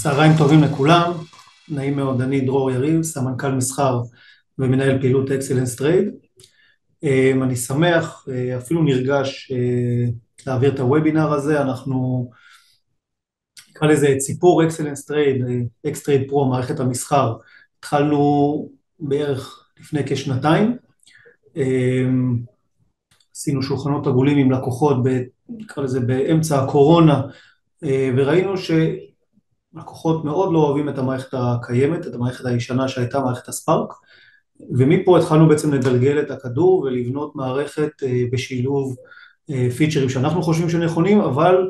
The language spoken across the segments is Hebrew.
צהריים טובים לכולם, נעים מאוד, אני דרור יריב, סמנכ"ל מסחר ומנהל פעילות אקסלנס טרייד. אני שמח, אפילו נרגש להעביר את הוובינר הזה. אנחנו נקרא לזה ציפור אקסלנס טרייד, אקס טרייד פרו, מערכת המסחר. התחלנו בערך לפני כשנתיים, עשינו שולחנות עגולים עם לקוחות, נקרא לזה באמצע הקורונה, וראינו לקוחות מאוד לא אוהבים את המערכת הקיימת, את המערכת הישנה שהייתה מערכת הספארק, ומפה התחלנו בעצם לגלגל את הכדור ולבנות מערכת בשילוב פיצ'רים שאנחנו חושבים שנכונים, אבל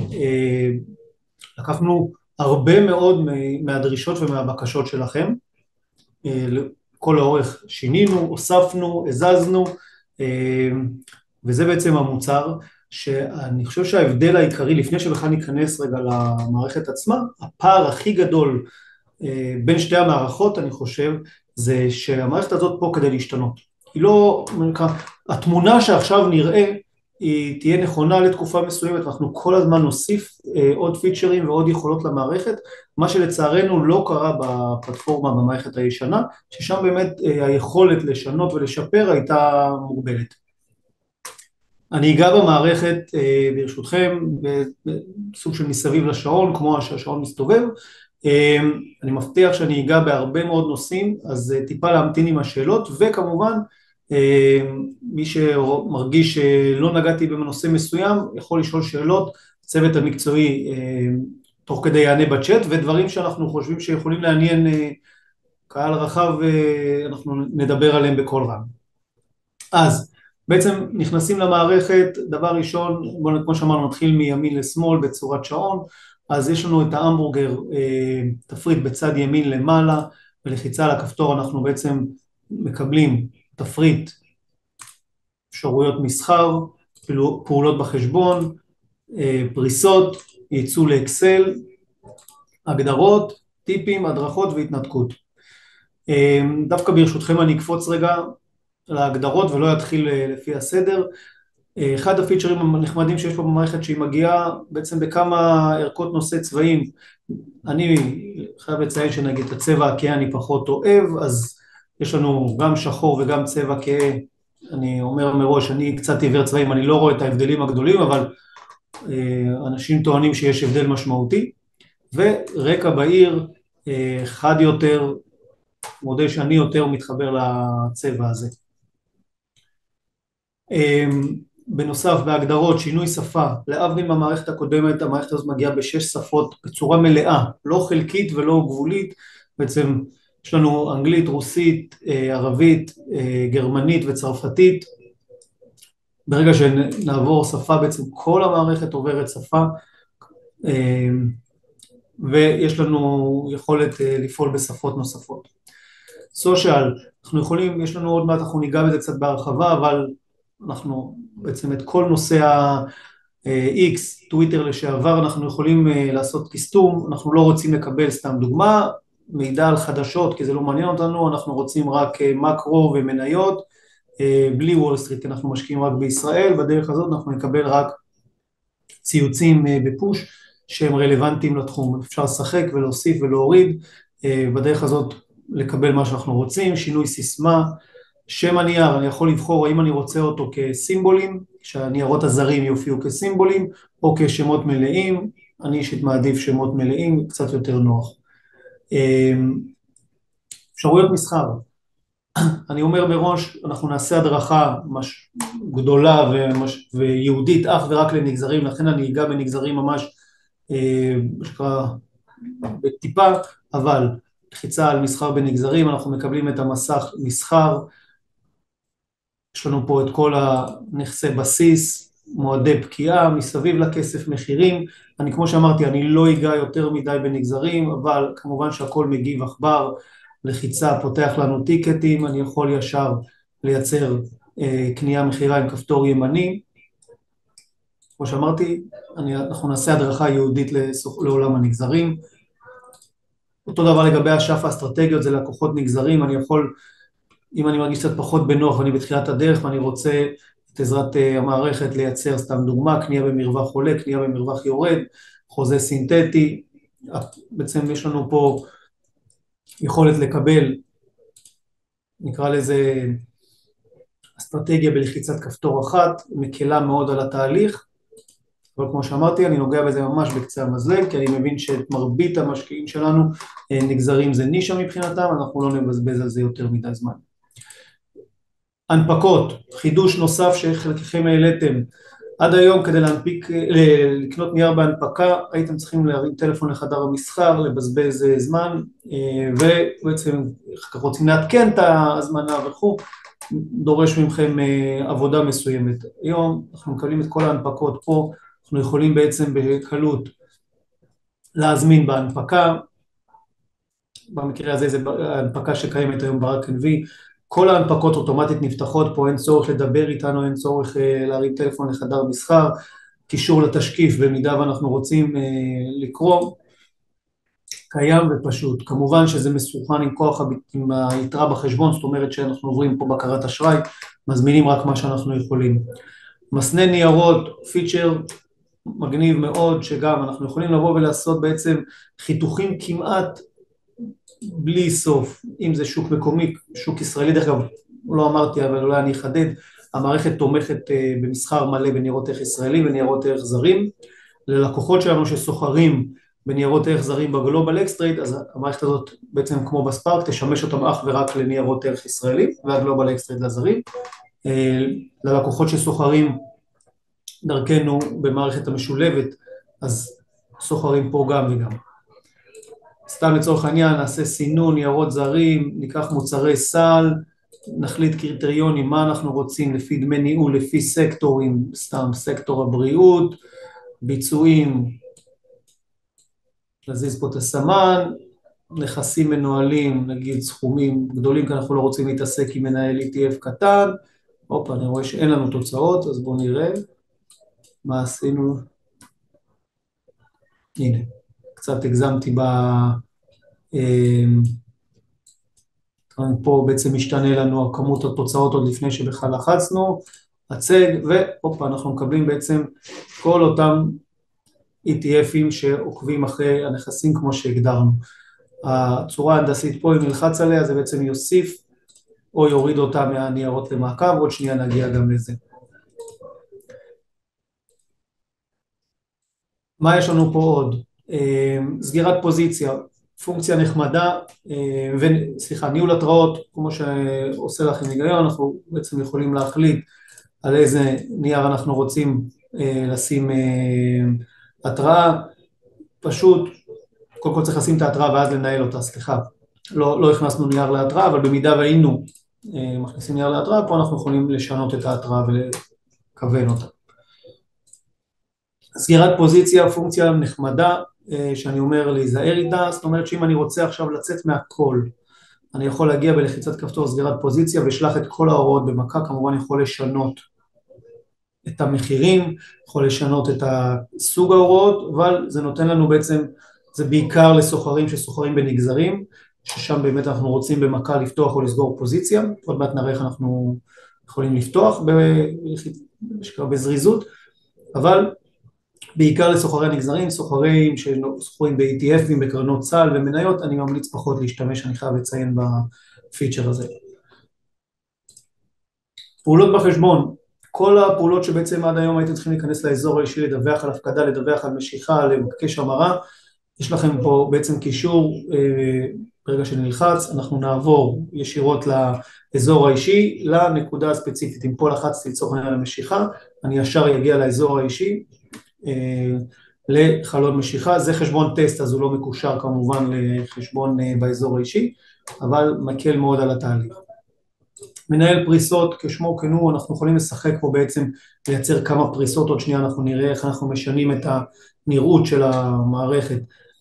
לקחנו הרבה מאוד מהדרישות ומהבקשות שלכם, כל האורך שינינו, הוספנו, הזזנו, וזה בעצם המוצר שאני חושב שההבדל העיקרי, לפני שבכלל ניכנס רגע למערכת עצמה, הפער הכי גדול בין שתי המערכות, אני חושב, זה שהמערכת הזאת פה כדי להשתנות. היא לא, התמונה שעכשיו נראה, היא תהיה נכונה לתקופה מסוימת, ואנחנו כל הזמן נוסיף עוד פיצ'רים ועוד יכולות למערכת, מה שלצערנו לא קרה בפלטפורמה במערכת הישנה, ששם באמת היכולת לשנות ולשפר הייתה מוגבלת. אני אגע במערכת ברשותכם בסוג של מסביב לשעון, כמו שהשעון מסתובב. אני מבטיח שאני אגע בהרבה מאוד נושאים, אז טיפה להמתין עם השאלות, וכמובן מי שמרגיש שלא נגעתי בנושא מסוים יכול לשאול שאלות, הצוות המקצועי תוך כדי יענה בצ'אט, ודברים שאנחנו חושבים שיכולים לעניין קהל רחב אנחנו נדבר עליהם בכל רם. אז בעצם נכנסים למערכת, דבר ראשון, כמו שאמרנו, נתחיל מימין לשמאל בצורת שעון, אז יש לנו את ההמבורגר, תפריט בצד ימין למעלה, ולחיצה על הכפתור אנחנו בעצם מקבלים תפריט, אפשרויות מסחר, פעולות בחשבון, פריסות, ייצוא לאקסל, הגדרות, טיפים, הדרכות והתנתקות. דווקא ברשותכם אני אקפוץ רגע להגדרות ולא יתחיל לפי הסדר. אחד הפיצ'רים הנחמדים שיש פה במערכת שהיא מגיעה בעצם בכמה ערכות נושא צבעים. אני חייב לציין שנגיד את הצבע הכהה אני פחות אוהב, אז יש לנו גם שחור וגם צבע כהה. אני אומר מראש, אני קצת עיוור צבעים, אני לא רואה את ההבדלים הגדולים, אבל אנשים טוענים שיש הבדל משמעותי. ורקע בהיר, חד יותר, מודה שאני יותר מתחבר לצבע הזה. בנוסף, בהגדרות, שינוי שפה, להבדיל מהמערכת הקודמת, המערכת הזאת מגיעה ב6 שפות בצורה מלאה, לא חלקית ולא גבולית. בעצם יש לנו אנגלית, רוסית, ערבית, גרמנית וצרפתית. ברגע שנעבור שפה, בעצם כל המערכת עוברת שפה, ויש לנו יכולת לפעול בשפות נוספות. סושיאל, אנחנו יכולים, יש לנו עוד מעט, אנחנו ניגע בזה קצת בהרחבה, אבל אנחנו בעצם את כל נושא ה-X, טוויטר לשעבר, אנחנו יכולים לעשות קיסטום. אנחנו לא רוצים לקבל, סתם דוגמה, מידע על חדשות, כי זה לא מעניין אותנו, אנחנו רוצים רק מקרו ומניות, בלי וול סטריט, כי אנחנו משקיעים רק בישראל. בדרך הזאת אנחנו נקבל רק ציוצים בפוש, שהם רלוונטיים לתחום. אפשר לשחק ולהוסיף ולהוריד, בדרך הזאת לקבל מה שאנחנו רוצים. שינוי סיסמה, שם הנייר, אני יכול לבחור האם אני רוצה אותו כסימבולים, שהניירות הזרים יופיעו כסימבולים, או כשמות מלאים. אני אישית מעדיף שמות מלאים, קצת יותר נוח. אפשרויות מסחר, אני אומר מראש, אנחנו נעשה הדרכה גדולה ויהודית אך ורק לנגזרים, לכן אני אגע בנגזרים ממש בטיפה, אבל לחיצה על מסחר בנגזרים, אנחנו מקבלים את המסך מסחר, יש לנו פה את כל הנכסי בסיס, מועדי פקיעה, מסביב לכסף, מחירים. אני כמו שאמרתי, אני לא אגע יותר מדי בנגזרים, אבל כמובן שהכל מגיב עכבר, לחיצה פותח לנו טיקטים, אני יכול ישר לייצר קנייה מחירה עם כפתור ימני. כמו שאמרתי, אנחנו נעשה הדרכה יהודית לעולם הנגזרים. אותו דבר לגבי השף האסטרטגיות, זה לקוחות נגזרים. אני יכול, אם אני מרגיש קצת פחות בנוח ואני בתחילת הדרך ואני רוצה את עזרת המערכת לייצר, סתם דוגמה, קנייה במרווח עולה, קנייה במרווח יורד, חוזה סינתטי, בעצם יש לנו פה יכולת לקבל, נקרא לזה אסטרטגיה בלחיצת כפתור אחת, מקלה מאוד על התהליך, אבל כמו שאמרתי, אני נוגע בזה ממש בקצה המזלג, כי אני מבין שאת מרבית המשקיעים שלנו נגזרים זה נישה מבחינתם, אנחנו לא נבזבז על זה יותר מדי זמן. הנפקות, חידוש נוסף שחלקכם העליתם, עד היום כדי לקנות נייר בהנפקה, הייתם צריכים להרים טלפון לחדר המסחר, לבזבז זמן, ובעצם רוצים להתקן את ההזמנה וכו', דורש מכם עבודה מסוימת. היום אנחנו מקבלים את כל ההנפקות פה, אנחנו יכולים בעצם בקלות להזמין בהנפקה, במקרה הזה זה ההנפקה שקיימת היום ב-RKNV, כל ההנפקות אוטומטית נפתחות פה, אין צורך לדבר איתנו, אין צורך להרים טלפון לחדר מסחר, קישור לתשקיף במידה ואנחנו רוצים לקרוא, קיים ופשוט. כמובן שזה מסוכן עם היתרה בחשבון, זאת אומרת שאנחנו עוברים פה בקרת אשראי, מזמינים רק מה שאנחנו יכולים. מסנה ניירות, פיצ'ר מגניב מאוד, שגם אנחנו יכולים לבוא ולעשות בעצם חיתוכים כמעט בלי סוף, אם זה שוק מקומי, שוק ישראלי, דרך אגב, לא אמרתי, אבל אולי אני אחדד, המערכת תומכת במסחר מלא בניירות ערך ישראלים וניירות ערך זרים, ללקוחות שלנו שסוחרים בניירות ערך זרים בגלובל אקסטרייט, אז המערכת הזאת בעצם כמו בספארק, תשמש אותם אך ורק לניירות ערך ישראלים, והגלובל אקסטרייט לזרים, ללקוחות שסוחרים דרכנו במערכת המשולבת, אז סוחרים פה גם וגם. סתם לצורך העניין, נעשה סינון, ניירות זרים, ניקח מוצרי סל, נחליט קריטריונים, מה אנחנו רוצים לפי דמי ניהול, לפי סקטורים, סתם סקטור הבריאות, ביצועים, נזיז פה את הסמן, נכסים מנוהלים, נגיד סכומים גדולים, כי אנחנו לא רוצים להתעסק עם מנהל ETF קטן, אופה, אני רואה שאין לנו תוצאות, אז בואו נראה מה עשינו. הנה, קצת הגזמתי פה בעצם משתנה לנו כמות התוצאות עוד לפני שבכלל לחצנו, הצג, ואופה, אנחנו מקבלים בעצם כל אותם ETFים שעוקבים אחרי הנכסים כמו שהגדרנו. הצורה ההנדסית פה, אם נלחץ עליה, זה בעצם יוסיף או יוריד אותה מהניירות למעקב, עוד שנייה נגיע גם לזה. מה יש לנו פה עוד? סגירת פוזיציה, פונקציה נחמדה, סליחה, ניהול התראות, כמו שעושה לכם היגיון, אנחנו בעצם יכולים להחליט על איזה נייר אנחנו רוצים לשים התראה, פשוט, קודם כל צריך לשים את ההתראה ואז לנהל אותה, סליחה, לא הכנסנו נייר להתראה, אבל במידה והיינו מכניסים נייר להתראה, פה אנחנו יכולים לשנות את ההתראה ולכוון אותה. סגירת פוזיציה, פונקציה נחמדה, שאני אומר להיזהר איתה, זאת אומרת שאם אני רוצה עכשיו לצאת מהכל, אני יכול להגיע בלחיצת כפתור סגירת פוזיציה, ושלח את כל ההוראות במכה, כמובן יכול לשנות את המחירים, יכול לשנות את הסוג ההוראות, אבל זה נותן לנו בעצם, זה בעיקר לסוחרים שסוחרים בנגזרים, ששם באמת אנחנו רוצים במכה לפתוח או לסגור פוזיציה, עוד מעט נראה איך אנחנו יכולים לפתוח בזריזות, אבל בעיקר לסוחרי הנגזרים, סוחרים שסוחרים ב-ETFים, בקרנות סל ומניות, אני ממליץ פחות להשתמש, אני חייב לציין בפיצ'ר הזה. פעולות בחשבון, כל הפעולות שבעצם עד היום הייתם צריכים להיכנס לאזור האישי, לדווח על הפקדה, לדווח על משיכה, לבקש המרה, יש לכם פה בעצם קישור, ברגע שנלחץ, אנחנו נעבור ישירות לאזור האישי, לנקודה הספציפית, אם פה לחצתי לצורך העניין למשיכה, אני ישר יגיע לאזור האישי, לחלון משיכה, זה חשבון טסט, אז הוא לא מקושר כמובן לחשבון באזור האישי, אבל מקל מאוד על התהליך. מנהל פריסות, כשמו כנו, אנחנו יכולים לשחק פה בעצם, לייצר כמה פריסות, עוד שנייה אנחנו נראה איך אנחנו משנים את הנראות של המערכת,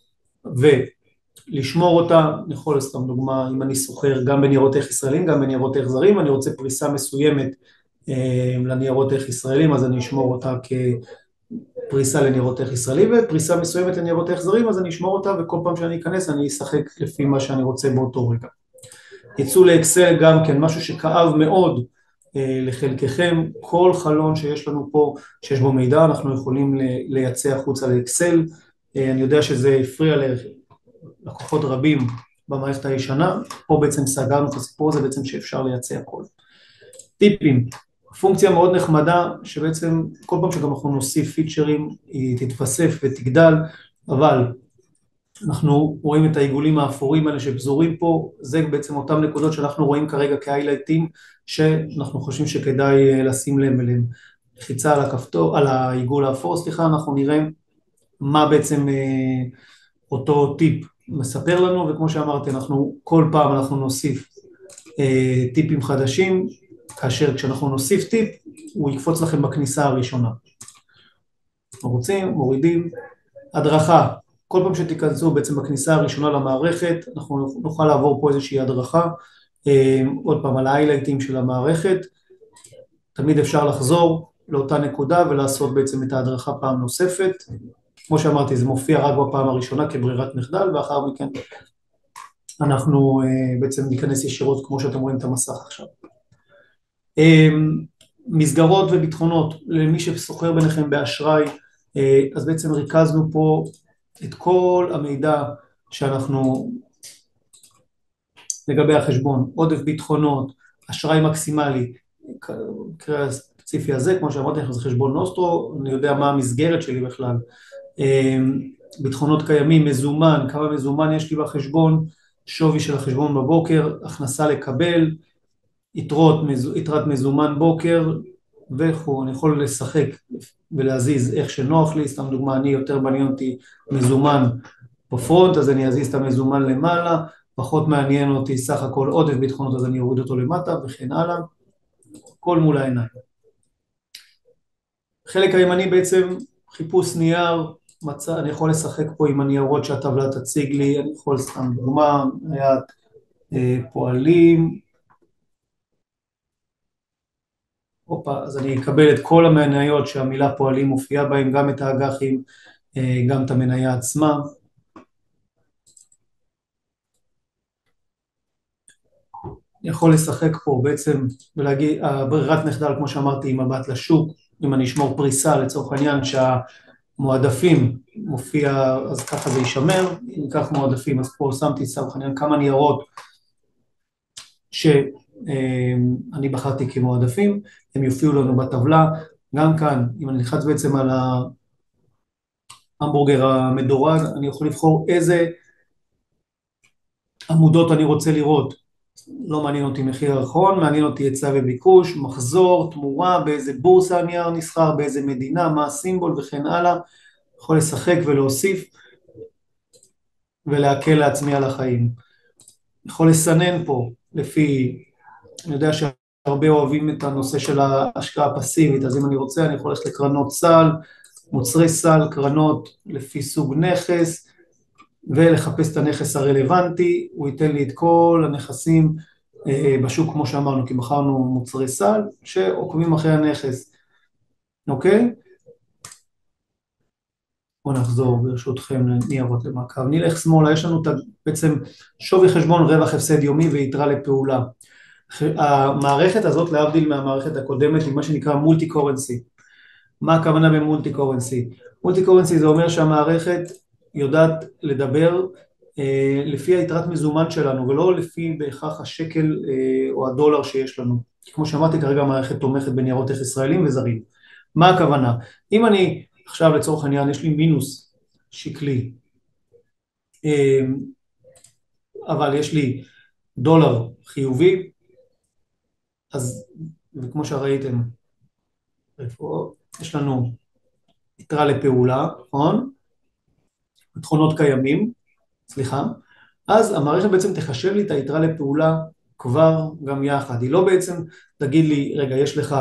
ולשמור אותה, אני יכול סתם דוגמה, אם אני סוחר גם בניירות ערך ישראלים, גם בניירות ערך זרים, אני רוצה פריסה מסוימת לניירות ערך ישראלים, אז אני אשמור אותה פריסה לניירות ערך ישראלי, ופריסה מסוימת לניירות ערך זרים, אז אני אשמור אותה, וכל פעם שאני אכנס, אני אשחק לפי מה שאני רוצה באותו רגע. יצאו לאקסל גם כן, משהו שכאב מאוד לחלקכם, כל חלון שיש לנו פה, שיש בו מידע, אנחנו יכולים לייצא החוצה לאקסל, אני יודע שזה הפריע ללקוחות רבים במערכת הישנה, פה בעצם סגרנו את הסיפור הזה בעצם שאפשר לייצא הכל. טיפים, פונקציה מאוד נחמדה שבעצם כל פעם שגם אנחנו נוסיף פיצ'רים היא תתווסף ותגדל, אבל אנחנו רואים את העיגולים האפורים האלה שפזורים פה, זה בעצם אותם נקודות שאנחנו רואים כרגע כהיילייטים שאנחנו חושבים שכדאי לשים לב אליהם. לחיצה על הכפתור, על העיגול האפור, סליחה, אנחנו נראה מה בעצם אותו טיפ מספר לנו, וכמו שאמרתי, כל פעם אנחנו נוסיף טיפים חדשים, כאשר כשאנחנו נוסיף טיפ, הוא יקפוץ לכם בכניסה הראשונה. אנחנו רוצים, מורידים, הדרכה, כל פעם שתיכנסו בעצם בכניסה הראשונה למערכת, אנחנו נוכל לעבור פה איזושהי הדרכה, עוד פעם על ההיילייטים של המערכת, תמיד אפשר לחזור לאותה נקודה ולעשות בעצם את ההדרכה פעם נוספת, כמו שאמרתי זה מופיע רק בפעם הראשונה כברירת מחדל, ואחר מכן אנחנו בעצם ניכנס ישירות כמו שאתם רואים את המסך עכשיו. מסגרות וביטחונות, למי שסוחר ביניכם באשראי, אז בעצם ריכזנו פה את כל המידע שאנחנו לגבי החשבון, עודף ביטחונות, אשראי מקסימלי, במקרה הספציפי הזה, כמו שאמרתי, זה חשבון נוסטרו, אני יודע מה המסגרת שלי בכלל, ביטחונות קיימים, מזומן, כמה מזומן יש לי בחשבון, שווי של החשבון בבוקר, הכנסה לקבל, יתרת מזומן בוקר וכו', אני יכול לשחק ולהזיז איך שנוח לי, סתם דוגמה, אני יותר מעניין אותי מזומן בפרונט, אז אני אזיז את המזומן למעלה, פחות מעניין אותי סך הכל עודף ביטחונות, אז אני אוריד אותו למטה וכן הלאה, כל מול העיניים. חלק הימני בעצם חיפוש נייר, אני יכול לשחק פה עם הניירות שהטבלה תציג לי, אני יכול סתם דוגמה, פועלים, אז אני אקבל את כל המניות שהמילה פועלים מופיעה בהם, גם את האג"חים, גם את המניה עצמה. אני יכול לשחק פה בעצם ולהגיד, ברירת מחדל כמו שאמרתי עם מבט לשוק, אם אני אשמור פריסה לצורך העניין שהמועדפים מופיע, אז ככה זה יישמר, אם ניקח מועדפים, אז פה שמתי לצורך העניין כמה ניירות שאני בחרתי כמועדפים, הם יופיעו לנו בטבלה, גם כאן, אם אני נלחץ בעצם על ההמבורגר המדורג, אני יכול לבחור איזה עמודות אני רוצה לראות, לא מעניין אותי מחיר האחרון, מעניין אותי היצע וביקוש, מחזור, תמורה, באיזה בורסה הנייר נסחר, באיזה מדינה, מה הסימבול וכן הלאה, יכול לשחק ולהוסיף ולהקל לעצמי על החיים. יכול לסנן פה לפי, אני יודע שהרבה אוהבים את הנושא של ההשקעה הפסיבית, אז אם אני רוצה אני יכול ללכת לקרנות סל, מוצרי סל, קרנות לפי סוג נכס, ולחפש את הנכס הרלוונטי, הוא ייתן לי את כל הנכסים בשוק כמו שאמרנו, כי בחרנו מוצרי סל שעוקבים אחרי הנכס, אוקיי? בואו נחזור ברשותכם לניירות למעקב, נלך שמאלה, יש לנו בעצם שווי חשבון רווח הפסד יומי ויתרה לפעולה, המערכת הזאת להבדיל מהמערכת הקודמת היא מה שנקרא מולטי קורנסי, מה הכוונה במולטי קורנסי? מולטי קורנסי זה אומר שהמערכת יודעת לדבר לפי היתרת מזומן שלנו, ולא לפי בהכרח השקל או הדולר שיש לנו. כמו שאמרתי, כרגע המערכת תומכת בניירות ערך ישראלים וזרים. מה הכוונה? אם אני עכשיו לצורך העניין יש לי מינוס שקלי, אבל יש לי דולר חיובי, אז וכמו שראיתם, יש לנו יתרה לפעולה, נכון? ביטחונות קיימים, סליחה, אז המערכת בעצם תחשב לי את היתרה לפעולה כבר גם יחד, היא לא בעצם תגיד לי, רגע, יש לך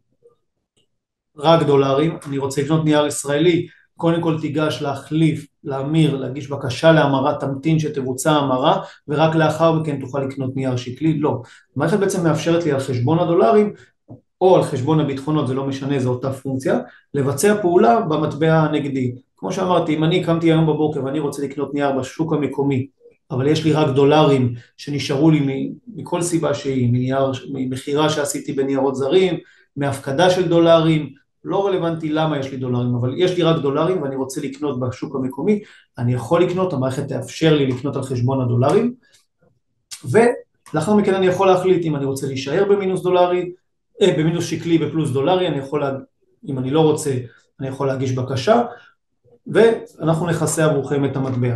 רק דולרים, אני רוצה לקנות נייר ישראלי, קודם כל תיגש להחליף, להמיר, להגיש בקשה להמרה, תמתין שתבוצע המרה, ורק לאחר מכן תוכל לקנות נייר שקלי, לא. המערכת בעצם מאפשרת לי על חשבון הדולרים, או על חשבון הביטחונות, זה לא משנה, זו אותה פונקציה, לבצע פעולה במטבע הנגדי. כמו שאמרתי, אם אני קמתי היום בבוקר ואני רוצה לקנות נייר בשוק המקומי, אבל יש לי רק דולרים שנשארו לי מכל סיבה שהיא, ממחירה שעשיתי בניירות זרים, מהפקדה של דולרים, לא רלוונטי למה יש לי דולרים, אבל יש לי רק דולרים ואני רוצה לקנות בשוק המקומי, אני יכול לקנות, המערכת תאפשר לי לקנות על חשבון הדולרים, ולאחר מכן אני יכול להחליט אם אני רוצה להישאר במינוס דולרי, במינוס שקלי ופלוס דולרי, אני יכול, אם אני לא רוצה, אני יכול להגיש בקשה, ואנחנו נכסה עבורכם את המטבע.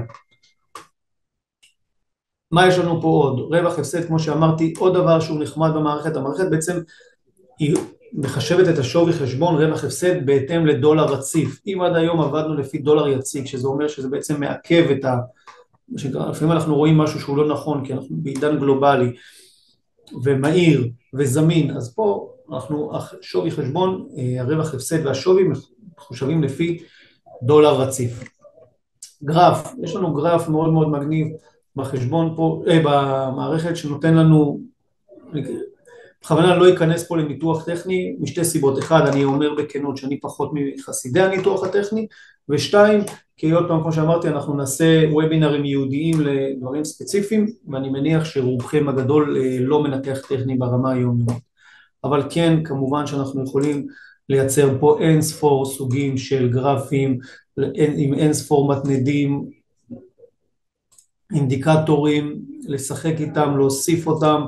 מה יש לנו פה עוד? רווח הפסד, כמו שאמרתי, עוד דבר שהוא נחמד במערכת, המערכת בעצם היא מחשבת את השווי חשבון רווח הפסד בהתאם לדולר רציף. אם עד היום עבדנו לפי דולר יציג, שזה אומר שזה בעצם מעכב את ה... לפעמים אנחנו רואים משהו שהוא לא נכון, כי אנחנו בעידן גלובלי ומהיר וזמין, אז פה אנחנו, שווי חשבון, הרווח הפסד והשווי מחושבים לפי דולר רציף. גרף, יש לנו גרף מאוד מאוד מגניב בחשבון פה, במערכת שנותן לנו, בכוונה לא אכנס פה לניתוח טכני, משתי סיבות, אחד, אני אומר בכנות שאני פחות מחסידי הניתוח הטכני, ושתיים, כי עוד פעם, כמו שאמרתי, אנחנו נעשה וובינרים ייעודיים לדברים ספציפיים, ואני מניח שרובכם הגדול לא מנתח טכני ברמה היומיומית. אבל כן, כמובן שאנחנו יכולים לייצר פה אין ספור סוגים של גרפים, עם אין ספור מתנדים, אינדיקטורים, לשחק איתם, להוסיף אותם,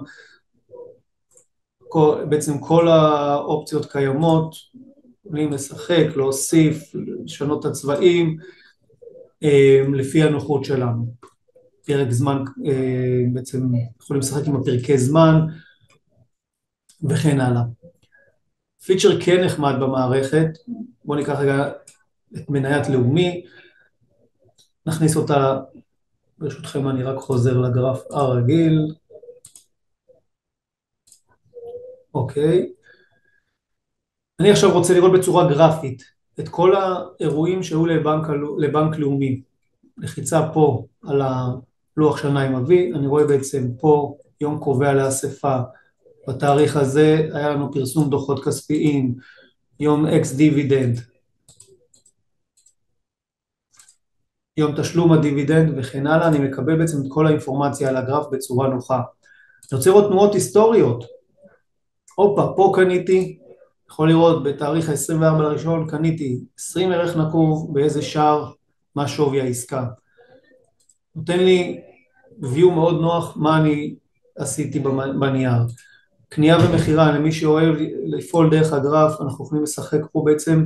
בעצם כל האופציות קיימות, יכולים לשחק, להוסיף, לשנות את הצבעים, לפי הנוחות שלנו. פרק זמן, בעצם יכולים לשחק עם הפרקי זמן, וכן הלאה. פיצ'ר כן נחמד במערכת, בואו ניקח רגע את מניית לאומי, נכניס אותה, ברשותכם אני רק חוזר לגרף הרגיל, אוקיי. אני עכשיו רוצה לראות בצורה גרפית את כל האירועים שהיו לבנק לאומי. לחיצה פה על הלוח שנה עם אבי, אני רואה בעצם פה יום קובע לאספה, בתאריך הזה היה לנו פרסום דוחות כספיים, יום אקס דיבידנד, יום תשלום הדיבידנד וכן הלאה, אני מקבל בעצם את כל האינפורמציה על הגרף בצורה נוחה. אני רוצה לראות תנועות היסטוריות, הופה, פה קניתי, יכול לראות בתאריך ה-24 לראשון, קניתי 20 ערך נקוב, באיזה שער, מה שווי העסקה. נותן לי view מאוד נוח מה אני עשיתי בנייר. קנייה ומחירה, למי שאוהב לפעול דרך הגרף, אנחנו יכולים לשחק פה בעצם,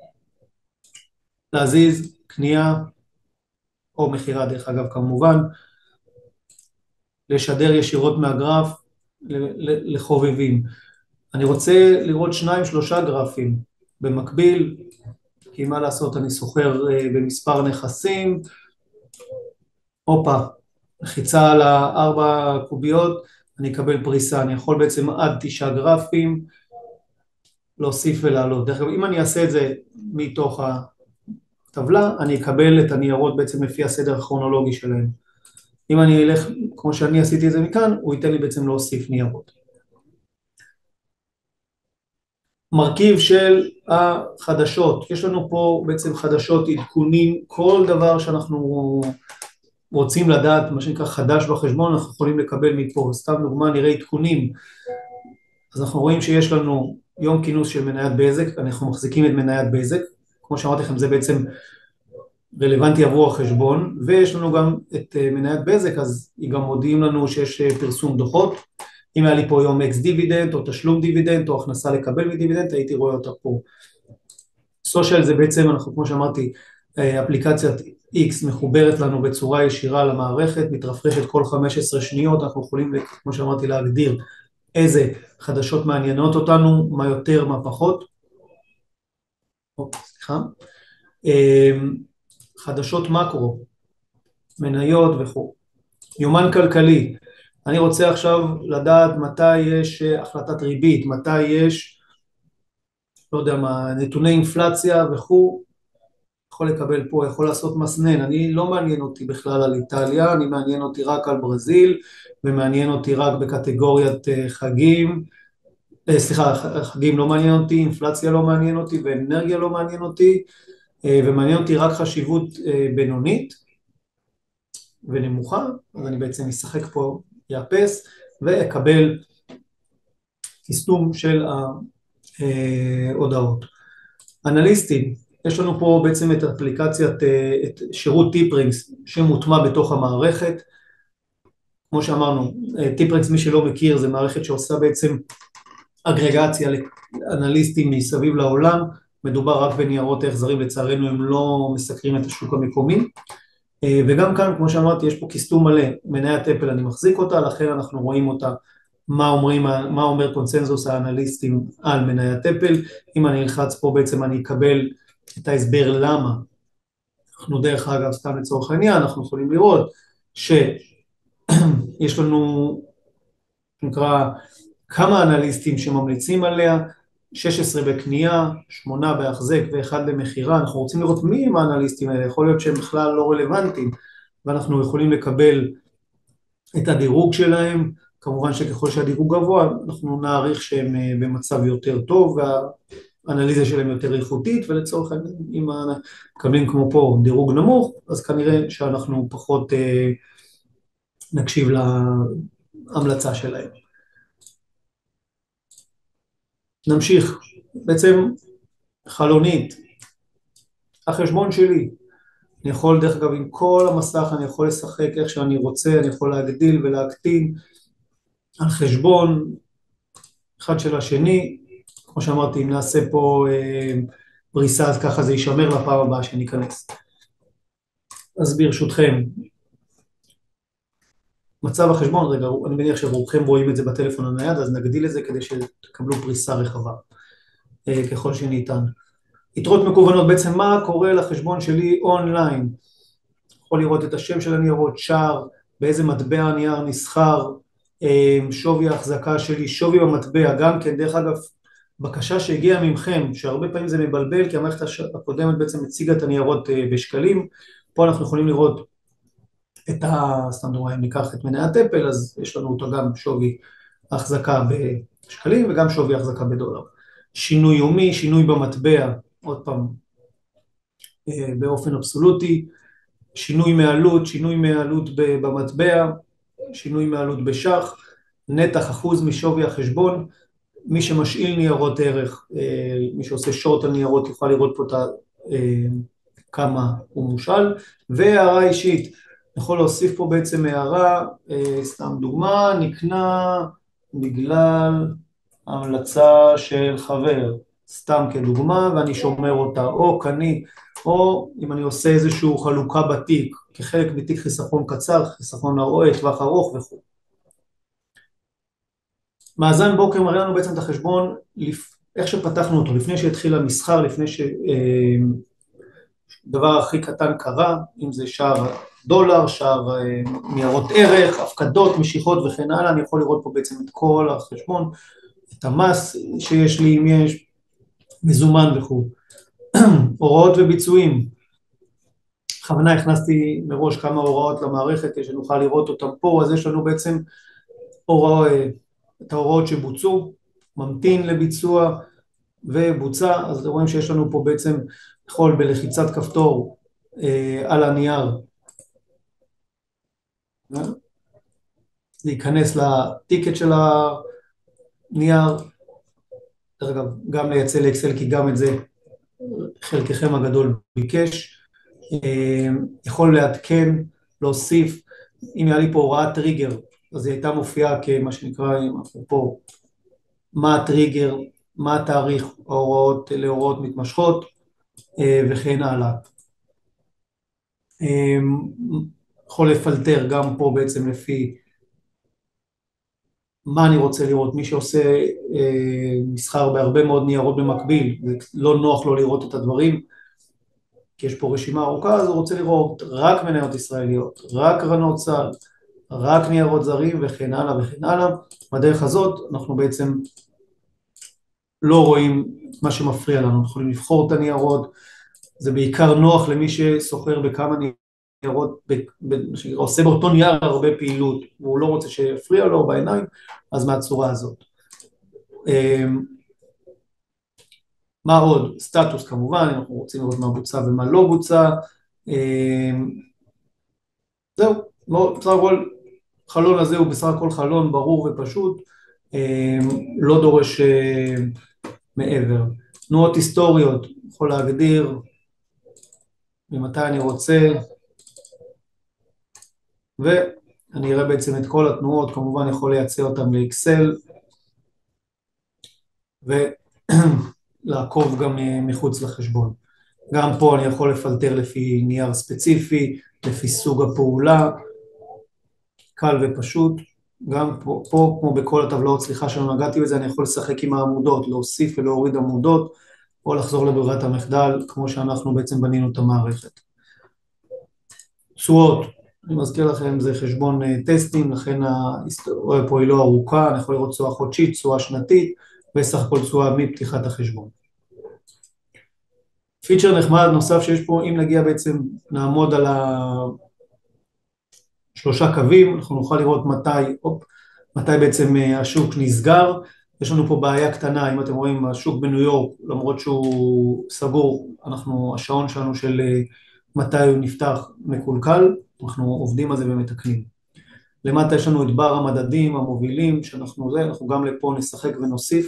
להזיז קנייה, או מחירה דרך אגב כמובן, לשדר ישירות מהגרף לחובבים. אני רוצה לראות 2-3 גרפים במקביל, כי מה לעשות, אני סוחר במספר נכסים, הופה, לחיצה על 4 קוביות, אני אקבל פריסה, אני יכול בעצם עד 9 גרפים, להוסיף ולעלות. דרך אגב, אם אני אעשה את זה מתוך הטבלה, אני אקבל את הניירות בעצם לפי הסדר הכרונולוגי שלהם. אם אני אלך, כמו שאני עשיתי את זה מכאן, הוא ייתן לי בעצם להוסיף ניירות. מרכיב של החדשות, יש לנו פה בעצם חדשות, עדכונים, כל דבר שאנחנו רוצים לדעת, מה שנקרא חדש בחשבון, אנחנו יכולים לקבל מפה. סתם דוגמה, נראה עדכונים, אז אנחנו רואים שיש לנו יום כינוס של מניית בזק, אנחנו מחזיקים את מניית בזק, כמו שאמרתי לכם זה בעצם רלוונטי עבור החשבון, ויש לנו גם את מניית בזק, אז היא גם מודיעים לנו שיש פרסום דוחות, אם היה לי פה יום אקס דיבידנד, או תשלום דיבידנד, או הכנסה לקבל מדיבידנד, הייתי רואה אותה פה. סושיאל זה בעצם, אנחנו כמו שאמרתי, אפליקציית X מחוברת לנו בצורה ישירה למערכת, מתרפרשת כל 15 שניות, אנחנו יכולים, כמו שאמרתי, להגדיר איזה חדשות מעניינות אותנו, מה יותר, מה פחות. סליחה. חדשות מקרו, מניות וכו'. יומן כלכלי, אני רוצה עכשיו לדעת מתי יש החלטת ריבית, מתי יש, לא יודע מה, נתוני אינפלציה וכו', יכול לקבל פה, יכול לעשות מסנן, אני לא מעניין אותי בכלל על איטליה, אני מעניין אותי רק על ברזיל, ומעניין אותי רק בקטגוריית חגים, סליחה, חגים לא מעניין אותי, אינפלציה לא מעניין אותי, ואנרגיה לא מעניין אותי, ומעניין אותי רק חשיבות בינונית ונמוכה, אז אני בעצם אשחק פה, יאפס, ואקבל יישום של ההודעות. אנליסטים, יש לנו פה בעצם את אפליקציית, את שירות טיפרינקס שמוטמע בתוך המערכת. כמו שאמרנו, טיפרינקס, מי שלא מכיר, זה מערכת שעושה בעצם אגרגציה לאנליסטים מסביב לעולם. מדובר רק בניירות ערך זרים, לצערנו הם לא מסקרים את השוק המקומי. וגם כאן, כמו שאמרתי, יש פה כיסתום מלא, מניית אפל אני מחזיק אותה, לכן אנחנו רואים אותה, מה אומר קונצנזוס האנליסטים על מניית אפל. אם אני אלחץ פה בעצם אני אקבל את ההסבר למה. אנחנו דרך אגב, סתם לצורך העניין, אנחנו יכולים לראות שיש לנו, נקרא, כמה אנליסטים שממליצים עליה, 16 בקנייה, 8 בהחזק ואחד במחירה. אנחנו רוצים לראות מי הם האנליסטים האלה, יכול להיות שהם בכלל לא רלוונטיים, ואנחנו יכולים לקבל את הדירוג שלהם. כמובן שככל שהדירוג גבוה, אנחנו נעריך שהם במצב יותר טוב, והאנליזה שלהם יותר איכותית, ולצורך העניין, אם מקבלים כמו פה דירוג נמוך, אז כנראה שאנחנו פחות נקשיב להמלצה שלהם. נמשיך, בעצם חלונית, החשבון שלי, אני יכול דרך אגב עם כל המסך, אני יכול לשחק איך שאני רוצה, אני יכול להגדיל ולהקטין על חשבון אחד של השני. כמו שאמרתי, אם נעשה פה פריסה, אז ככה זה יישמר לפעם הבאה שניכנס. אז ברשותכם, מצב החשבון, רגע, אני מניח שרובכם רואים את זה בטלפון הנייד, אז נגדיל את זה כדי שתקבלו פריסה רחבה, ככל שניתן. יתרות מקוונות, בעצם מה קורה לחשבון שלי אונליין? יכול לראות את השם של הניירות, שער, באיזה מטבע הנייר נסחר, שווי ההחזקה שלי, שווי במטבע, גם כן, דרך אגב, בקשה שהגיעה ממכם, שהרבה פעמים זה מבלבל, כי המערכת הקודמת בעצם הציגה את הניירות בשקלים. פה אנחנו יכולים לראות את סתם דוגמא, אם ניקח את מניית אפל, אז יש לנו אותו גם שווי ההחזקה בשקלים, וגם שווי ההחזקה בדולר. שינוי יומי, שינוי במטבע, עוד פעם, באופן אבסולוטי, שינוי מעלות במטבע, שינוי מעלות בשח, נתח אחוז משווי החשבון. מי שמשאיל ניירות ערך, מי שעושה שורט על ניירות, יוכל לראות פה כמה הוא מושל. והערה אישית, יכול להוסיף פה בעצם הערה, סתם דוגמה, נקנה בגלל המלצה של חבר, סתם כדוגמה, ואני שומר אותה, או קני, או אם אני עושה איזושהי חלוקה בתיק, כחלק מתיק חיסכון קצר, חיסכון טווח ארוך וכו'. מאזן בוקר מראה לנו בעצם את החשבון, איך שפתחנו אותו, לפני שהתחיל המסחר, לפני שדבר הכי קטן קרה, אם זה שער דולר, שער ניירות ערך, הפקדות, משיכות וכן הלאה. אני יכול לראות פה בעצם את כל החשבון, את המס שיש לי, אם יש, מזומן וכו'. הוראות וביצועים, בכוונה הכנסתי מראש כמה הוראות למערכת, שנוכל לראות אותם פה. אז יש לנו בעצם את ההוראות שבוצעו, ממתין לביצוע ובוצע. אז אתם רואים שיש לנו פה בעצם, יכול בלחיצת כפתור על הנייר, להיכנס לטיקט של הנייר, דרך אגב, גם לייצא לאקסל, כי גם את זה חלקכם הגדול ביקש. יכול לעדכן, להוסיף, אם היה לי פה הוראת טריגר, אז היא הייתה מופיעה כמה שנקרא, פה, מה הטריגר, מה התאריך, להוראות מתמשכות, וכן הלאה. יכול לפלטר גם פה בעצם לפי מה אני רוצה לראות. מי שעושה מסחר בהרבה מאוד ניירות במקביל, לא נוח לו לראות את הדברים, כי יש פה רשימה ארוכה, אז הוא רוצה לראות רק מניות ישראליות, רק קרנות סל, רק ניירות זרים וכן הלאה וכן הלאה. בדרך הזאת אנחנו בעצם לא רואים מה שמפריע לנו, אנחנו יכולים לבחור את הניירות. זה בעיקר נוח למי שסוחר בכמה ניירות, עושה באותו נייר הרבה פעילות, והוא לא רוצה שיפריע לו בעיניים, אז מהצורה הזאת. מה עוד? סטטוס כמובן, אנחנו רוצים לראות מה בוצע ומה לא בוצע. זהו, בסך הכל חלון הזה הוא בסך הכל חלון ברור ופשוט, לא דורש מעבר. תנועות היסטוריות, יכול להגדיר ממתי אני רוצה, ואני אראה בעצם את כל התנועות, כמובן יכול לייצא אותם לאקסל, ולעקוב גם מחוץ לחשבון. גם פה אני יכול לפלטר לפי נייר ספציפי, לפי סוג הפעולה, קל ופשוט. גם פה כמו בכל הטבלאות, סליחה שלא נגעתי בזה, אני יכול לשחק עם העמודות, להוסיף ולהוריד עמודות, או לחזור לברירת המחדל, כמו שאנחנו בעצם בנינו את המערכת. תשואות, אני מזכיר לכם, זה חשבון טסטים, לכן ההיסטוריה פה היא לא ארוכה, אני יכול לראות תשואה חודשית, תשואה שנתית, וסך הכל תשואה מפתיחת החשבון. פיצ'ר נחמד נוסף שיש פה, אם נגיע בעצם, נעמוד על שלושה קווים, אנחנו נוכל לראות מתי בעצם השוק נסגר. יש לנו פה בעיה קטנה, אם אתם רואים, השוק בניו יורק, למרות שהוא סגור, השעון שלנו של מתי הוא נפתח מקולקל, אנחנו עובדים על זה ומתקנים. למטה יש לנו את בר המדדים המובילים, אנחנו גם לפה נשחק ונוסיף,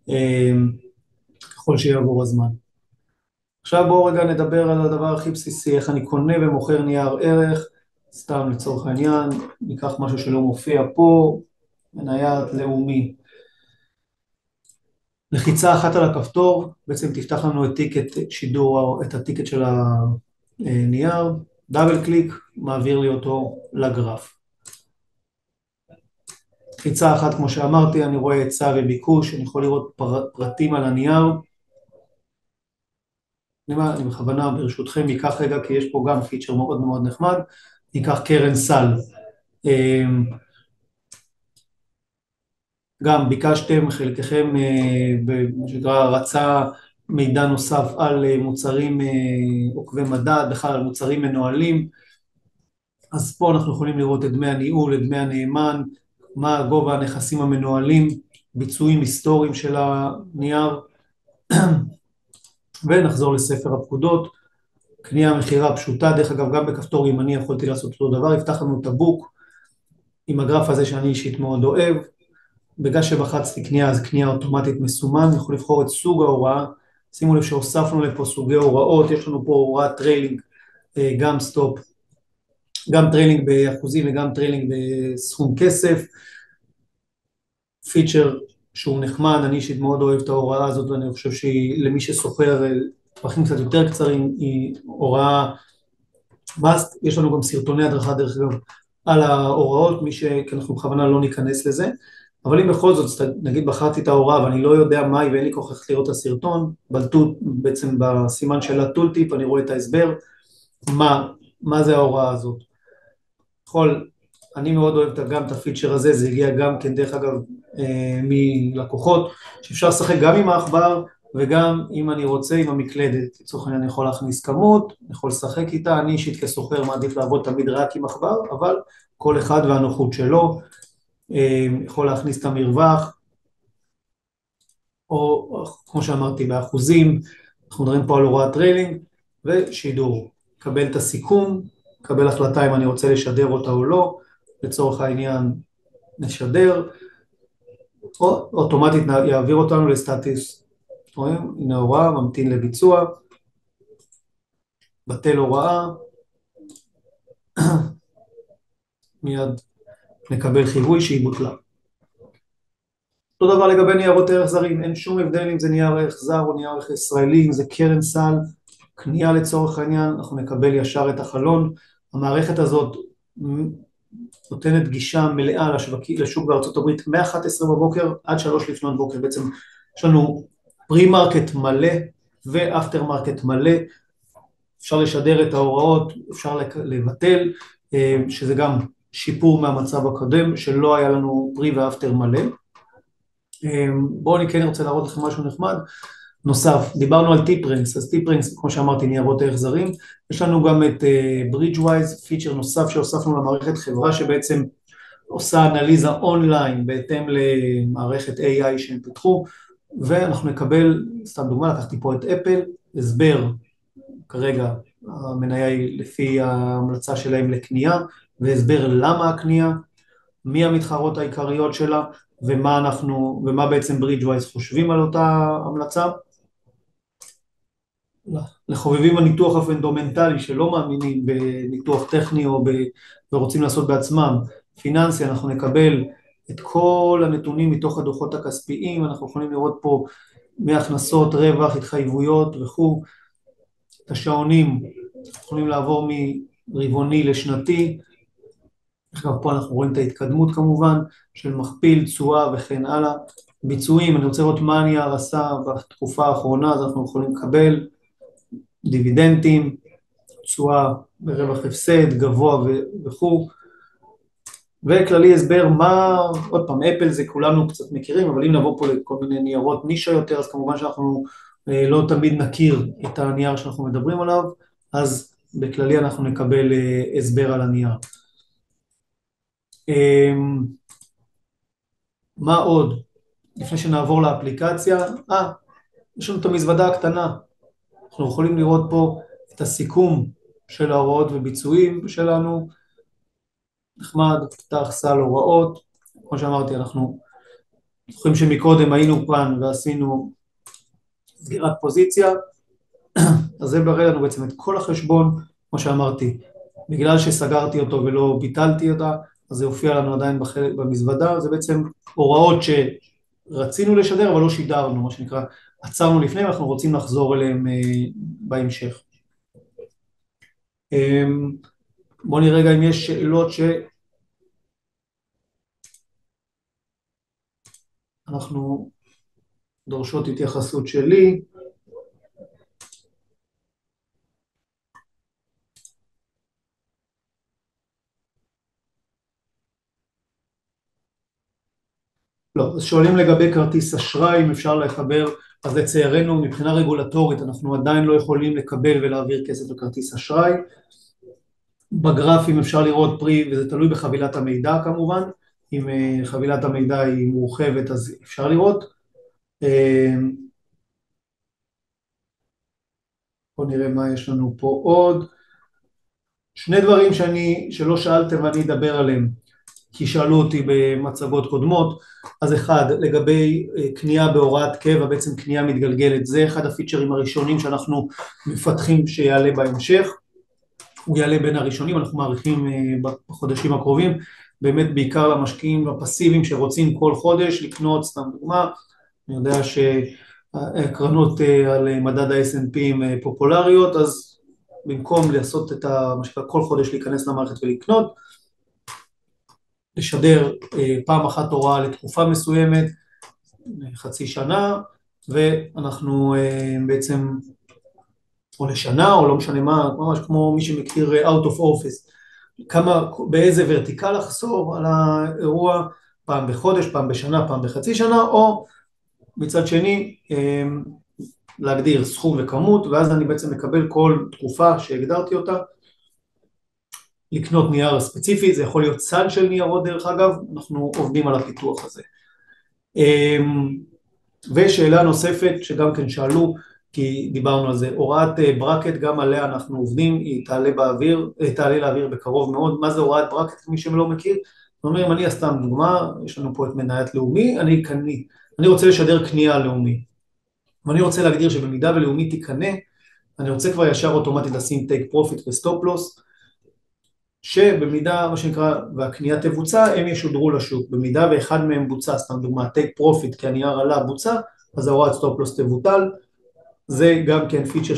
ככל שיעבור הזמן. עכשיו בואו רגע נדבר על הדבר הכי בסיסי, איך אני קונה ומוכר נייר ערך, סתם לצורך העניין, ניקח משהו שלא מופיע פה, מניית לאומי. לחיצה אחת על הכפתור, בעצם תפתח לנו את טיקט שידור, את הטיקט של הנייר, דאבל קליק, מעביר לי אותו לגרף. לחיצה אחת, כמו שאמרתי, אני רואה היצע וביקוש, אני יכול לראות פרטים על הנייר. אני בכוונה ברשותכם ייקח רגע, כי יש פה גם פיצ'ר מאוד מאוד נחמד, ניקח קרן סל. גם ביקשתם, חלקכם במה שנקרא רצה מידע נוסף על מוצרים עוקבי מדד, בכלל על מוצרים מנוהלים, אז פה אנחנו יכולים לראות את דמי הניהול, את דמי הנאמן, מה גובה הנכסים המנוהלים, ביצועים היסטוריים של הנייר, ונחזור לספר הפקודות, קנייה מחירה פשוטה, דרך אגב גם בכפתור ימני יכולתי לעשות אותו דבר, יפתח לנו את הבוק עם הגרף הזה שאני אישית מאוד אוהב, בגלל שבחצתי קנייה, אז קנייה אוטומטית מסומן, יכול לבחור את סוג ההוראה, שימו לב שהוספנו לפה סוגי הוראות, יש לנו פה הוראת טריילינג, גם סטופ, גם טריילינג באחוזים וגם טריילינג בסכום כסף, פיצ'ר שהוא נחמד, אני אישית מאוד אוהב את ההוראה הזאת, ואני חושב שהיא למי שסוחר טווחים קצת יותר קצרים, היא הוראה must, יש לנו גם סרטוני הדרכה דרך אגב על ההוראות, כי אנחנו בכוונה לא ניכנס לזה, אבל אם בכל זאת, נגיד בחרתי את ההוראה ואני לא יודע מה היא ואין לי כל כך לראות את הסרטון, בעצם בסימן של הטול טיפ אני רואה את ההסבר, מה זה ההוראה הזאת. אני מאוד אוהב גם את הפיצ'ר הזה, זה הגיע גם כן דרך אגב מלקוחות, שאפשר לשחק גם עם העכבר וגם אם אני רוצה עם המקלדת, לצורך העניין אני יכול להכניס כמות, אני יכול לשחק איתה, אני אישית כסוחר מעדיף לעבוד תמיד רק עם עכבר, אבל כל אחד והנוחות שלו, יכול להכניס את המרווח, או כמו שאמרתי באחוזים, אנחנו מדברים פה על הוראת טריילינג, ושידור, קבל את הסיכום, קבל החלטה אם אני רוצה לשדר אותה או לא, לצורך העניין נשדר, או אוטומטית יעביר אותנו לסטטוס, רואים? הנה הוראה, ממתין לביצוע, בטל הוראה, מיד נקבל חיווי שהיא בוטלה. אותו דבר לגבי ניירות ערך זרים, אין שום הבדל אם זה נייר ערך זר או נייר ערך ישראלי, אם זה קרן סל, קנייה לצורך העניין, אנחנו נקבל ישר את החלון, המערכת הזאת נותנת גישה מלאה לשוק בארצות הברית, מ-11 בבוקר עד 3 לפנות בוקר, בעצם יש לנו פרי-מרקט מלא ואפטר מרקט מלא, אפשר לשדר את ההוראות, אפשר לבטל, שזה גם שיפור מהמצב הקודם, שלא היה לנו פרי ואפטר מלא. בואו אני כן רוצה להראות לכם משהו נחמד, נוסף, דיברנו על טיפרנס, אז טיפרנס, כמו שאמרתי, ניירות ערך זרים, יש לנו גם את Bridgewise, פיצ'ר נוסף שהוספנו למערכת, חברה שבעצם עושה אנליזה אונליין, בהתאם למערכת AI שהם פיתחו, ואנחנו נקבל, סתם דוגמה, לקחתי פה את אפל, הסבר, כרגע המניה היא לפי ההמלצה שלהם לקנייה, והסבר למה הקנייה, מי המתחרות העיקריות שלה, ומה בעצם Bridgewise חושבים על אותה המלצה, לחובבים הניתוח הפונדמנטלי שלא מאמינים בניתוח טכני ורוצים לעשות בעצמם פיננסי, אנחנו נקבל את כל הנתונים מתוך הדוחות הכספיים, אנחנו יכולים לראות פה מהכנסות, רווח, התחייבויות וכו', את השעונים, יכולים לעבור מרבעוני לשנתי, עכשיו פה אנחנו רואים את ההתקדמות כמובן, של מכפיל, תשואה וכן הלאה, ביצועים, אני רוצה לראות מה הנייר עשה בתקופה האחרונה, אז אנחנו יכולים לקבל דיבידנדים, תשואה ברווח הפסד, גבוה וכו', וכללי הסבר מה, עוד פעם, אפל זה כולנו קצת מכירים, אבל אם נבוא פה לכל מיני ניירות נישה יותר, אז כמובן שאנחנו לא תמיד נכיר את הנייר שאנחנו מדברים עליו, אז בכללי אנחנו נקבל הסבר על הנייר. מה עוד? לפני שנעבור לאפליקציה, יש לנו את המזוודה הקטנה, אנחנו יכולים לראות פה את הסיכום של ההוראות וביצועים שלנו, נחמד, פתח סל הוראות, כמו שאמרתי, אנחנו זוכרים שמקודם היינו כאן ועשינו סגירת פוזיציה, אז זה מראה לנו בעצם את כל החשבון, כמו שאמרתי, בגלל שסגרתי אותו ולא ביטלתי אותה, אז זה הופיע לנו עדיין במזוודה, זה בעצם הוראות שרצינו לשדר אבל לא שידרנו, מה שנקרא, עצרנו לפני ואנחנו רוצים לחזור אליהם בהמשך. בואו נראה רגע אם יש שאלות שאנחנו דורשות התייחסות שלי. לא, אז שואלים לגבי כרטיס אשראי, אם אפשר לחבר, אז לצערנו מבחינה רגולטורית אנחנו עדיין לא יכולים לקבל ולהעביר כסף לכרטיס אשראי. בגרפים אפשר לראות פרי, וזה תלוי בחבילת המידע כמובן, אם חבילת המידע היא מורחבת אז אפשר לראות. בואו נראה מה יש לנו פה עוד. שני דברים שלא שאלתם ואני אדבר עליהם, כי שאלו אותי במצגות קודמות. אז אחד, לגבי קנייה בהוראת קבע, בעצם קנייה מתגלגלת, זה אחד הפיצ'רים הראשונים שאנחנו מפתחים שיעלה בהמשך, הוא יעלה בין הראשונים, אנחנו מעריכים בחודשים הקרובים, באמת בעיקר למשקיעים הפסיביים שרוצים כל חודש לקנות, סתם דוגמה, אני יודע שהקרנות על מדד ה-S&P הם פופולריות, אז במקום לעשות את המשקע כל חודש להיכנס למערכת ולקנות, לשדר פעם אחת הוראה לתקופה מסוימת, חצי שנה, ואנחנו בעצם, או לשנה, או לא משנה מה, ממש כמו מי שמכיר out of office, באיזה ורטיקל לחסור על האירוע, פעם בחודש, פעם בשנה, פעם בחצי שנה, או מצד שני, להגדיר סכום וכמות, ואז אני בעצם מקבל כל תקופה שהגדרתי אותה, לקנות נייר ספציפי, זה יכול להיות סל של ניירות דרך אגב, אנחנו עובדים על הפיתוח הזה. ושאלה נוספת שגם כן שאלו, כי דיברנו על זה, הוראת ברקט, גם עליה אנחנו עובדים, היא תעלה לאוויר בקרוב מאוד. מה זה הוראת ברקט, מי שלא מכיר? זאת אומרת, אני סתם דוגמה, יש לנו פה את מניית לאומי, אני רוצה לשדר קנייה לאומי, ואני רוצה להגדיר שבמידה ולאומי תיקנה, אני רוצה כבר ישר אוטומטית לשים טייק פרופיט וסטופ לוס, שבמידה, מה שנקרא, והקנייה תבוצע, הם ישודרו לשוק. במידה ואחד מהם בוצע, סתם דוגמה, טייק פרופיט, כי הנייר עלה בוצע, אז ההוראת סטופ לוס תבוטל. זה גם כן פיצ'ר,